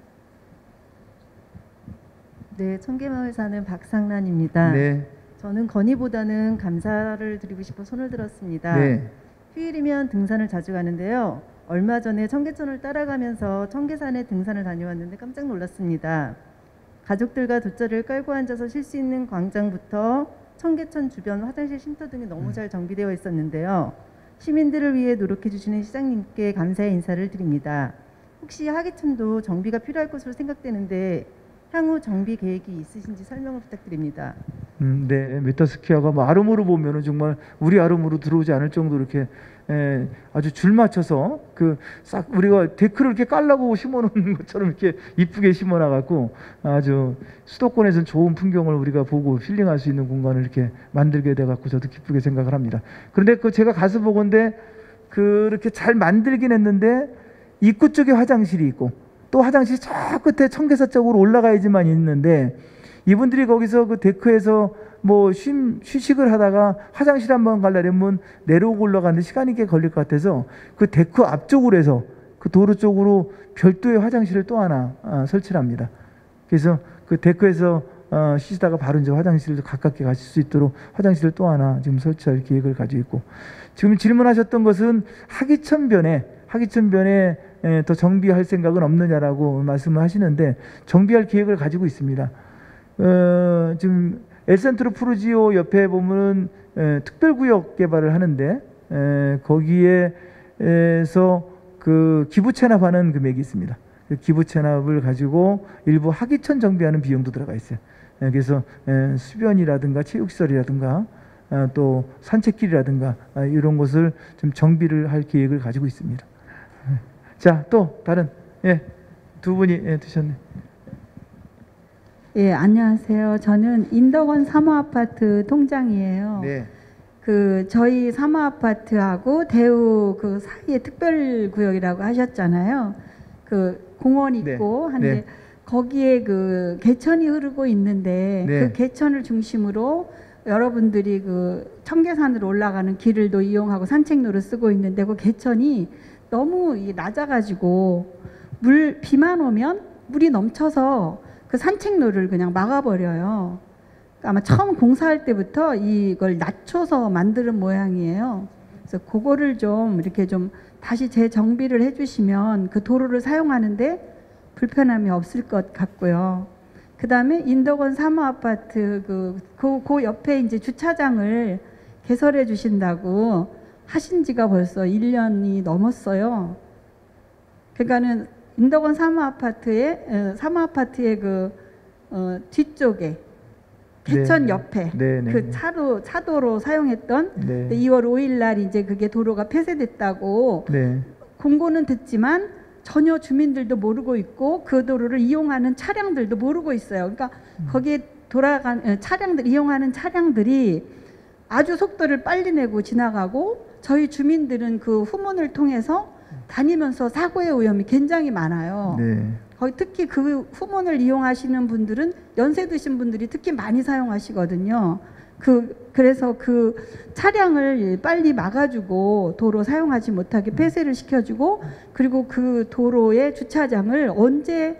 네, 청계마을 사는 박상란입니다. 네. 저는 건의보다는 감사를 드리고 싶어 손을 들었습니다. 네. 휴일이면 등산을 자주 가는데요. 얼마 전에 청계천을 따라가면서 청계산에 등산을 다녀왔는데 깜짝 놀랐습니다. 가족들과 돗자리를 깔고 앉아서 쉴 수 있는 광장부터 청계천 주변 화장실 쉼터 등이 너무 잘 정비되어 있었는데요. 시민들을 위해 노력해 주시는 시장님께 감사의 인사를 드립니다. 혹시 하계천도 정비가 필요할 것으로 생각되는데 향후 정비 계획이 있으신지 설명을 부탁드립니다. 음, 네, 메타스키아가 뭐 아름으로 보면은 정말 우리 아름으로 들어오지 않을 정도로 이렇게 에, 아주 줄 맞춰서 그 싹 우리가 데크를 이렇게 깔라고 심어놓은 것처럼 이렇게 이쁘게 심어놔갖고 아주 수도권에서는 좋은 풍경을 우리가 보고 힐링할 수 있는 공간을 이렇게 만들게 돼갖고 저도 기쁘게 생각을 합니다. 그런데 그 제가 가서 보건데 그렇게 잘 만들긴 했는데 입구 쪽에 화장실이 있고 또 화장실이 저 끝에 청계사 쪽으로 올라가야지만 있는데 이분들이 거기서 그 데크에서 뭐 쉼, 휴식을 하다가 화장실 한번 가려면 내려오고 올라가는데 시간이 꽤 걸릴 것 같아서 그 데크 앞쪽으로 해서 그 도로 쪽으로 별도의 화장실을 또 하나 아, 설치를 합니다. 그래서 그 데크에서 어, 쉬시다가 바로 이제 화장실도 가깝게 가실 수 있도록 화장실을 또 하나 지금 설치할 계획을 가지고 있고 지금 질문하셨던 것은 하기천변에 하기천변에 에, 더 정비할 생각은 없느냐라고 말씀을 하시는데 정비할 계획을 가지고 있습니다. 어, 지금 엘센트로 푸르지오 옆에 보면은 에, 특별구역 개발을 하는데 에, 거기에서 그 기부 체납하는 금액이 있습니다. 그 기부 체납을 가지고 일부 하기천 정비하는 비용도 들어가 있어요. 에, 그래서 에, 수변이라든가 체육시설이라든가 아, 또 산책길이라든가 아, 이런 것을 좀 정비를 할 계획을 가지고 있습니다. 자, 또 다른 예, 두 분이 예, 드셨네. 예, 안녕하세요. 저는 인덕원 사모아파트 통장이에요. 네. 그 저희 사모아파트하고 대우 그 사이에 특별구역이라고 하셨잖아요. 그 공원 있고 네. 한데 네. 거기에 그 개천이 흐르고 있는데 네. 그 개천을 중심으로 여러분들이 그 청계산으로 올라가는 길을도 이용하고 산책로를 쓰고 있는데 그 개천이 너무 낮아가지고 물 비만 오면 물이 넘쳐서 그 산책로를 그냥 막아버려요. 아마 처음 공사할 때부터 이걸 낮춰서 만드는 모양이에요. 그래서 그거를 좀 이렇게 좀 다시 재정비를 해주시면 그 도로를 사용하는데 불편함이 없을 것 같고요. 그 다음에 인덕원 사모아파트 그, 그, 그 옆에 이제 주차장을 개설해 주신다고 하신 지가 벌써 일 년이 넘었어요. 그러니까는 인덕원 사모아파트의 사모아파트의 그 어, 뒤쪽에 개천 네. 옆에 네, 네, 그 네. 차로 차도로 사용했던 네. 이월 오일 날 이제 그게 도로가 폐쇄됐다고 네. 공고는 됐지만 전혀 주민들도 모르고 있고 그 도로를 이용하는 차량들도 모르고 있어요. 그러니까 음. 거기에 돌아간 차량들 이용하는 차량들이 아주 속도를 빨리 내고 지나가고 저희 주민들은 그 후문을 통해서 다니면서 사고의 위험이 굉장히 많아요. 네. 거의 특히 그 후문을 이용하시는 분들은 연세 드신 분들이 특히 많이 사용하시거든요. 그 그래서 그 차량을 빨리 막아주고 도로 사용하지 못하게 폐쇄를 시켜주고 그리고 그 도로의 주차장을 언제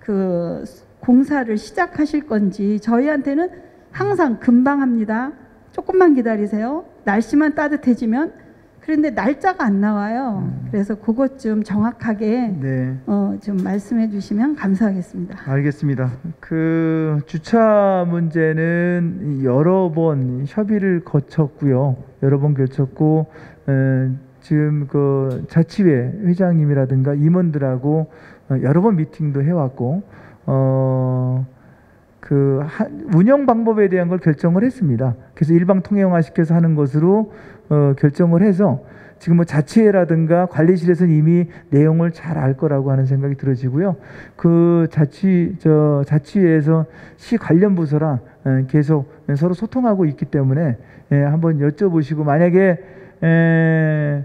그 공사를 시작하실 건지 저희한테는 항상 금방 합니다. 조금만 기다리세요. 날씨만 따뜻해지면 그런데 날짜가 안 나와요. 그래서 그것 좀 정확하게 네. 어, 좀 말씀해 주시면 감사하겠습니다. 알겠습니다. 그 주차 문제는 여러 번 협의를 거쳤고요. 여러 번 거쳤고 에, 지금 그 자치회 회장님이라든가 임원들하고 어, 여러 번 미팅도 해왔고 어, 그 하, 운영 방법에 대한 걸 결정을 했습니다. 그래서 일방 통행화 시켜서 하는 것으로 어, 결정을 해서 지금 뭐 자치회라든가 관리실에서는 이미 내용을 잘 알 거라고 하는 생각이 들어지고요. 그 자치 저 자치회에서 시 관련 부서랑 에, 계속 서로 소통하고 있기 때문에 에, 한번 여쭤보시고 만약에 에,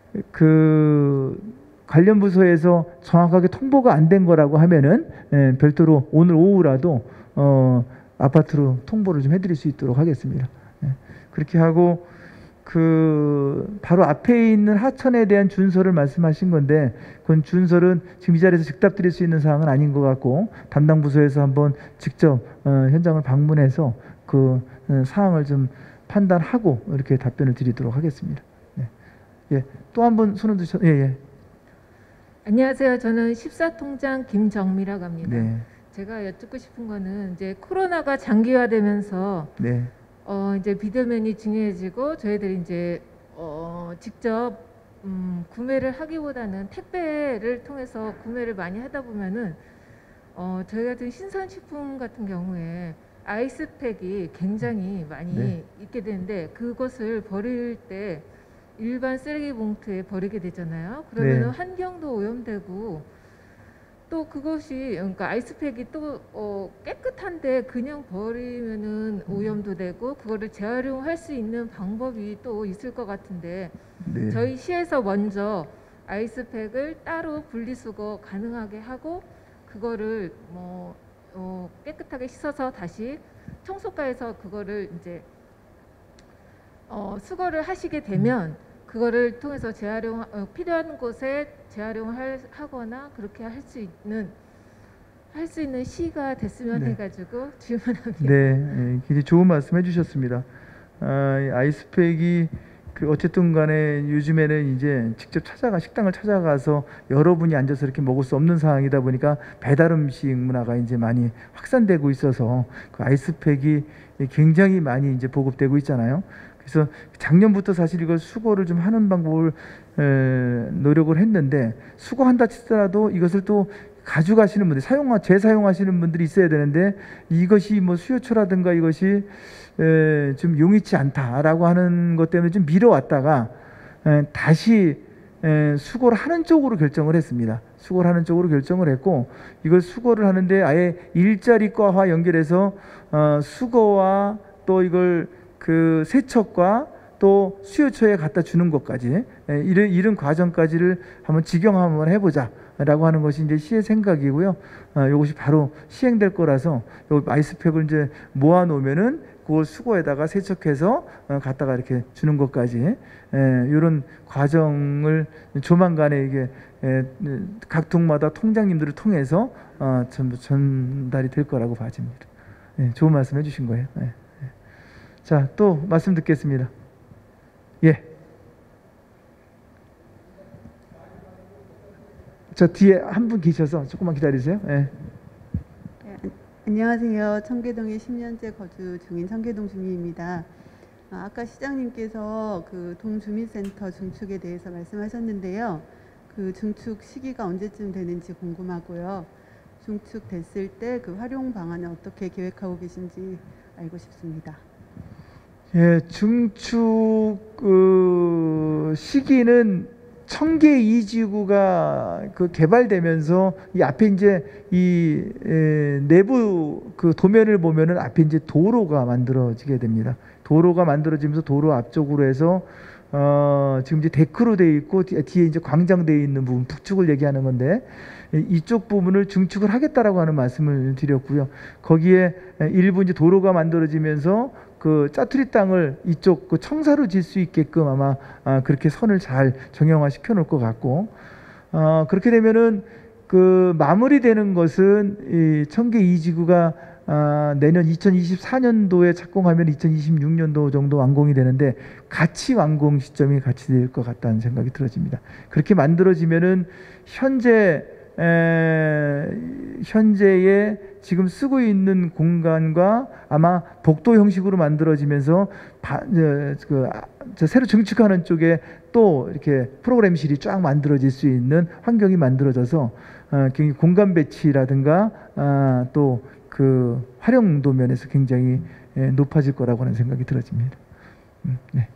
그 관련 부서에서 정확하게 통보가 안 된 거라고 하면은 에, 별도로 오늘 오후라도 어, 아파트로 통보를 좀 해드릴 수 있도록 하겠습니다. 예. 그렇게 하고 그 바로 앞에 있는 하천에 대한 준설을 말씀하신 건데 그건 준설은 지금 이 자리에서 즉답 드릴 수 있는 사항은 아닌 것 같고 담당 부서에서 한번 직접 어, 현장을 방문해서 그 어, 사항을 좀 판단하고 이렇게 답변을 드리도록 하겠습니다. 예. 예. 또 한 번 손을 드셔. 예, 예. 안녕하세요. 저는 십사 통장 김정미라고 합니다. 네. 제가 여쭙고 싶은 거는 이제 코로나가 장기화되면서 네. 어 이제 비대면이 중요해지고 저희들이 이제 어 직접 음 구매를 하기보다는 택배를 통해서 구매를 많이 하다 보면은 어, 저희 같은 신선식품 같은 경우에 아이스팩이 굉장히 많이 네. 있게 되는데 그것을 버릴 때 일반 쓰레기 봉투에 버리게 되잖아요. 그러면 네. 환경도 오염되고 또 그것이 그러니까 아이스팩이 또 어, 깨끗한데 그냥 버리면은 오염도 되고 그거를 재활용할 수 있는 방법이 또 있을 것 같은데 네. 저희 시에서 먼저 아이스팩을 따로 분리수거 가능하게 하고 그거를 뭐 어, 깨끗하게 씻어서 다시 청소과에서 그거를 이제 어, 수거를 하시게 되면 그거를 통해서 재활용 어, 필요한 곳에 재활용을 하거나 그렇게 할 수 있는 할 수 있는 시가 됐으면 네. 해가지고 질문합니다. 네, 예, 굉장히 좋은 말씀 해주셨습니다. 아, 이 아이스팩이 그 어쨌든 간에 요즘에는 이제 직접 찾아가 식당을 찾아가서 여러분이 앉아서 이렇게 먹을 수 없는 상황이다 보니까 배달 음식 문화가 이제 많이 확산되고 있어서 그 아이스팩이 굉장히 많이 이제 보급되고 있잖아요. 그래서 작년부터 사실 이걸 수거를 좀 하는 방법을 에, 노력을 했는데 수거한다 치더라도 이것을 또 가져가시는 분들, 사용하, 재사용하시는 분들이 있어야 되는데 이것이 뭐 수요처라든가 이것이 에, 좀 용이치 않다라고 하는 것 때문에 좀 미뤄왔다가 에, 다시 에, 수거를 하는 쪽으로 결정을 했습니다. 수거를 하는 쪽으로 결정을 했고 이걸 수거를 하는데 아예 일자리 과와 연결해서 어, 수거와 또 이걸 그 세척과 또 수요처에 갖다 주는 것까지 에, 이런 이런 과정까지를 한번 직영 한번 해보자. 라고 하는 것이 이제 시의 생각이고요. 어, 이것이 바로 시행될 거라서 요 아이스팩을 이제 모아 놓으면은 그걸 수거에다가 세척해서 어, 갖다가 이렇게 주는 것까지 에, 이런 과정을 조만간에 이게 에, 각 동마다 통장님들을 통해서 어, 전부 전달이 될 거라고 봐집니다. 예, 좋은 말씀 해주신 거예요. 예, 예. 자, 또 말씀 듣겠습니다. 예. 저 뒤에 한 분 계셔서 조금만 기다리세요. 예. 네, 안녕하세요. 청계동에 십 년째 거주 중인 청계동 주민입니다. 아, 아까 시장님께서 그 동주민센터 중축에 대해서 말씀하셨는데요. 그 중축 시기가 언제쯤 되는지 궁금하고요. 중축됐을 때 그 활용 방안을 어떻게 계획하고 계신지 알고 싶습니다. 예, 중축 그 시기는 청계 이 지구가 그 개발되면서 이 앞에 이제 이 에, 내부 그 도면을 보면은 앞에 이제 도로가 만들어지게 됩니다. 도로가 만들어지면서 도로 앞쪽으로 해서 어, 지금 이제 데크로 되어 있고 뒤에 이제 광장되어 있는 부분 북축을 얘기하는 건데 이쪽 부분을 중축을 하겠다라고 하는 말씀을 드렸고요. 거기에 일부 이제 도로가 만들어지면서 그 짜투리 땅을 이쪽 그 청사로 질 수 있게끔 아마 아, 그렇게 선을 잘 정형화 시켜 놓을 것 같고 어, 그렇게 되면은 그 마무리되는 것은 이 청계 이 지구가 아, 내년 이천이십사 년도에 착공하면 이천이십육 년도 정도 완공이 되는데 같이 완공 시점이 같이 될 것 같다는 생각이 들어집니다. 그렇게 만들어지면은 현재 에, 현재의 지금 쓰고 있는 공간과 아마 복도 형식으로 만들어지면서 바, 저, 그, 저 새로 증축하는 쪽에 또 이렇게 프로그램실이 쫙 만들어질 수 있는 환경이 만들어져서 어, 공간 배치라든가 아, 또 그 활용도 면에서 굉장히 예, 높아질 거라고 하는 생각이 들어집니다. 음, 네.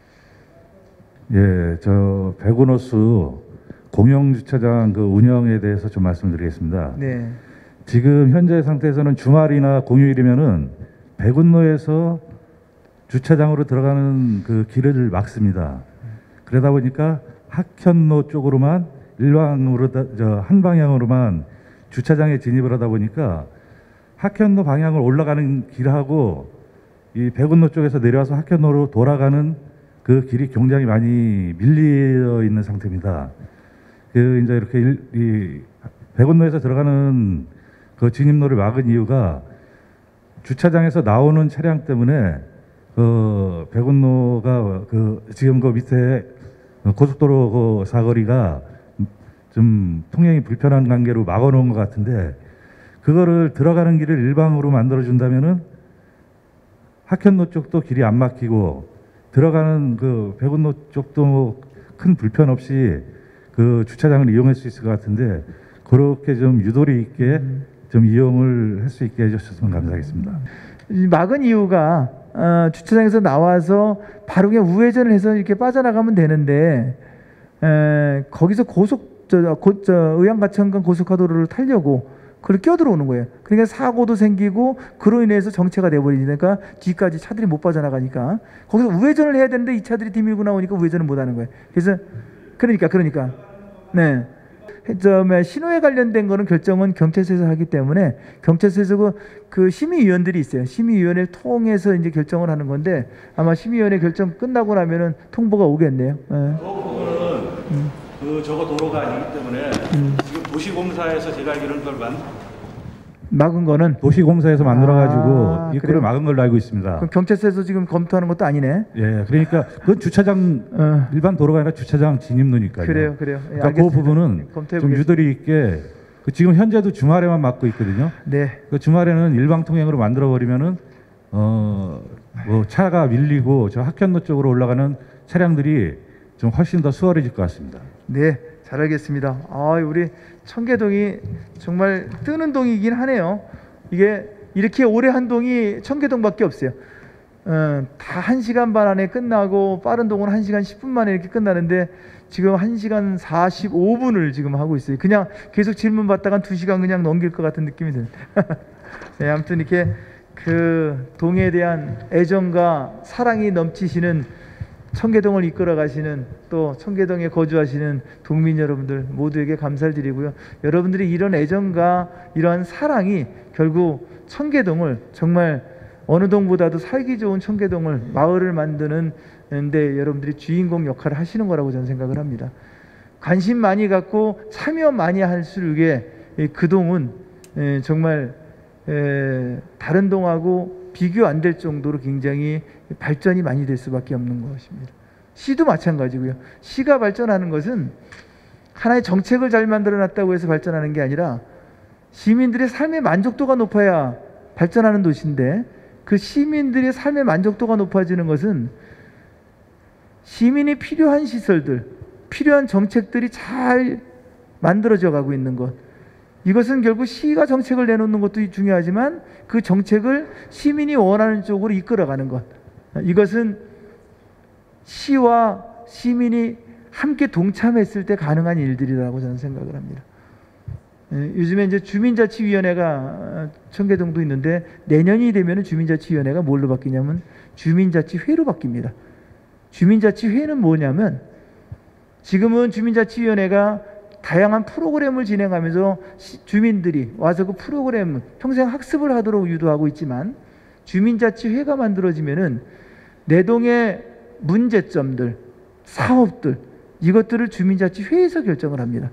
예, 저 백운호수 공영주차장 그 운영에 대해서 좀 말씀드리겠습니다. 네. 지금 현재 상태에서는 주말이나 공휴일이면은 백운로에서 주차장으로 들어가는 그 길을 막습니다. 그러다 보니까 학현로 쪽으로만 일방으로 저 한 방향으로만 주차장에 진입을 하다 보니까 학현로 방향을 올라가는 길하고 이 백운로 쪽에서 내려와서 학현로로 돌아가는 그 길이 굉장히 많이 밀려 있는 상태입니다. 그 이제 이렇게 일, 이 백운로에서 들어가는 그 진입로를 막은 이유가 주차장에서 나오는 차량 때문에 그 백운로가 그 지금 그 밑에 고속도로 그 사거리가 좀 통행이 불편한 관계로 막아놓은 것 같은데 그거를 들어가는 길을 일방으로 만들어 준다면은 학현로 쪽도 길이 안 막히고 들어가는 그 백운로 쪽도 큰 불편 없이 그 주차장을 이용할 수 있을 것 같은데 그렇게 좀 유도리 있게 좀 이용을 할 수 있게 해주셨으면 감사하겠습니다. 이 막은 이유가 어, 주차장에서 나와서 바로 그냥 우회전을 해서 이렇게 빠져나가면 되는데 에, 거기서 고속 저, 고, 저 의왕과천간 고속화도로를 타려고 그걸 껴들어오는 거예요. 그러니까 사고도 생기고 그로 인해서 정체가 돼버리니까 뒤까지 차들이 못 빠져나가니까 거기서 우회전을 해야 되는데 이 차들이 뒤밀고 나오니까 우회전을 못 하는 거예요. 그래서 그러니까 그러니까 네. 저 신호에 관련된 거는 결정은 경찰서에서 하기 때문에 경찰서에서 그, 그 심의위원들이 있어요. 심의위원회를 통해서 이제 결정을 하는 건데 아마 심의위원회 결정 끝나고 나면은 통보가 오겠네요. 네. 그 부분은 음. 그 저거 도로가 아니기 때문에 음. 지금 도시공사에서 제가 알기로는 그걸 만 막은 거는 도시공사에서 만들어가지고 아, 입구를 그래요? 막은 걸로 알고 있습니다. 그럼 경찰서에서 지금 검토하는 것도 아니네. 예, 그러니까 그건 주차장 어. 일반 도로가 아니라 주차장 진입로니까요. 그래요, 그래요. 예, 그러니까 그 부분은 좀 유도리 있게 그 지금 현재도 주말에만 막고 있거든요. 네. 그 주말에는 일방 통행으로 만들어 버리면은 어 뭐 차가 밀리고 저 학현로 쪽으로 올라가는 차량들이 좀 훨씬 더 수월해질 것 같습니다. 네, 잘 알겠습니다. 아, 우리 청계동이 정말 뜨는 동이긴 하네요. 이게 이렇게 오래 한 동이 청계동밖에 없어요. 어, 다 한 시간 반 안에 끝나고 빠른 동은 한 시간 십 분 만에 이렇게 끝나는데 지금 한 시간 사십오 분을 지금 하고 있어요. 그냥 계속 질문 받다가 두 시간 그냥 넘길 것 같은 느낌이 드네요. 네, 아무튼 이렇게 그 동에 대한 애정과 사랑이 넘치시는 청계동을 이끌어 가시는 또 청계동에 거주하시는 동민 여러분들 모두에게 감사를 드리고요. 여러분들이 이런 애정과 이러한 사랑이 결국 청계동을 정말 어느 동보다도 살기 좋은 청계동을 마을을 만드는 데 여러분들이 주인공 역할을 하시는 거라고 저는 생각을 합니다. 관심 많이 갖고 참여 많이 할수록에 그 동은 정말 다른 동하고 비교 안 될 정도로 굉장히 발전이 많이 될 수밖에 없는 것입니다. 시도 마찬가지고요. 시가 발전하는 것은 하나의 정책을 잘 만들어 놨다고 해서 발전하는 게 아니라 시민들의 삶의 만족도가 높아야 발전하는 도시인데 그 시민들의 삶의 만족도가 높아지는 것은 시민이 필요한 시설들, 필요한 정책들이 잘 만들어져 가고 있는 것. 이것은 결국 시가 정책을 내놓는 것도 중요하지만 그 정책을 시민이 원하는 쪽으로 이끌어가는 것. 이것은 시와 시민이 함께 동참했을 때 가능한 일들이라고 저는 생각을 합니다. 요즘에 이제 주민자치위원회가 청계동도 있는데 내년이 되면 주민자치위원회가 뭘로 바뀌냐면 주민자치회로 바뀝니다. 주민자치회는 뭐냐면 지금은 주민자치위원회가 다양한 프로그램을 진행하면서 주민들이 와서 그 프로그램을 평생 학습을 하도록 유도하고 있지만 주민자치회가 만들어지면은 내 동의 문제점들, 사업들 이것들을 주민자치회에서 결정을 합니다.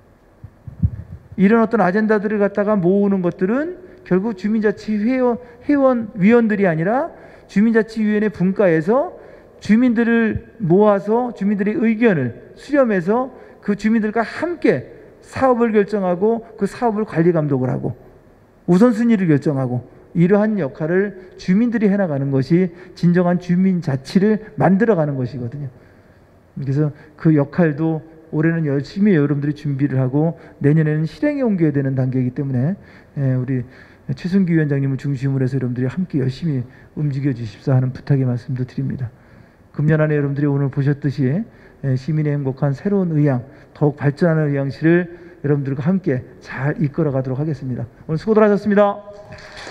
이런 어떤 아젠다들을 갖다가 모으는 것들은 결국 주민자치회원 회원 위원들이 아니라 주민자치위원회 분과에서 주민들을 모아서 주민들의 의견을 수렴해서 그 주민들과 함께 사업을 결정하고 그 사업을 관리 감독을 하고 우선순위를 결정하고 이러한 역할을 주민들이 해나가는 것이 진정한 주민자치를 만들어가는 것이거든요. 그래서 그 역할도 올해는 열심히 여러분들이 준비를 하고 내년에는 실행에 옮겨야 되는 단계이기 때문에 우리 최순기 위원장님을 중심으로 해서 여러분들이 함께 열심히 움직여 주십사 하는 부탁의 말씀도 드립니다. 금년 안에 여러분들이 오늘 보셨듯이 시민의 행복한 새로운 의향, 더욱 발전하는 의향실을 여러분들과 함께 잘 이끌어 가도록 하겠습니다. 오늘 수고들 하셨습니다.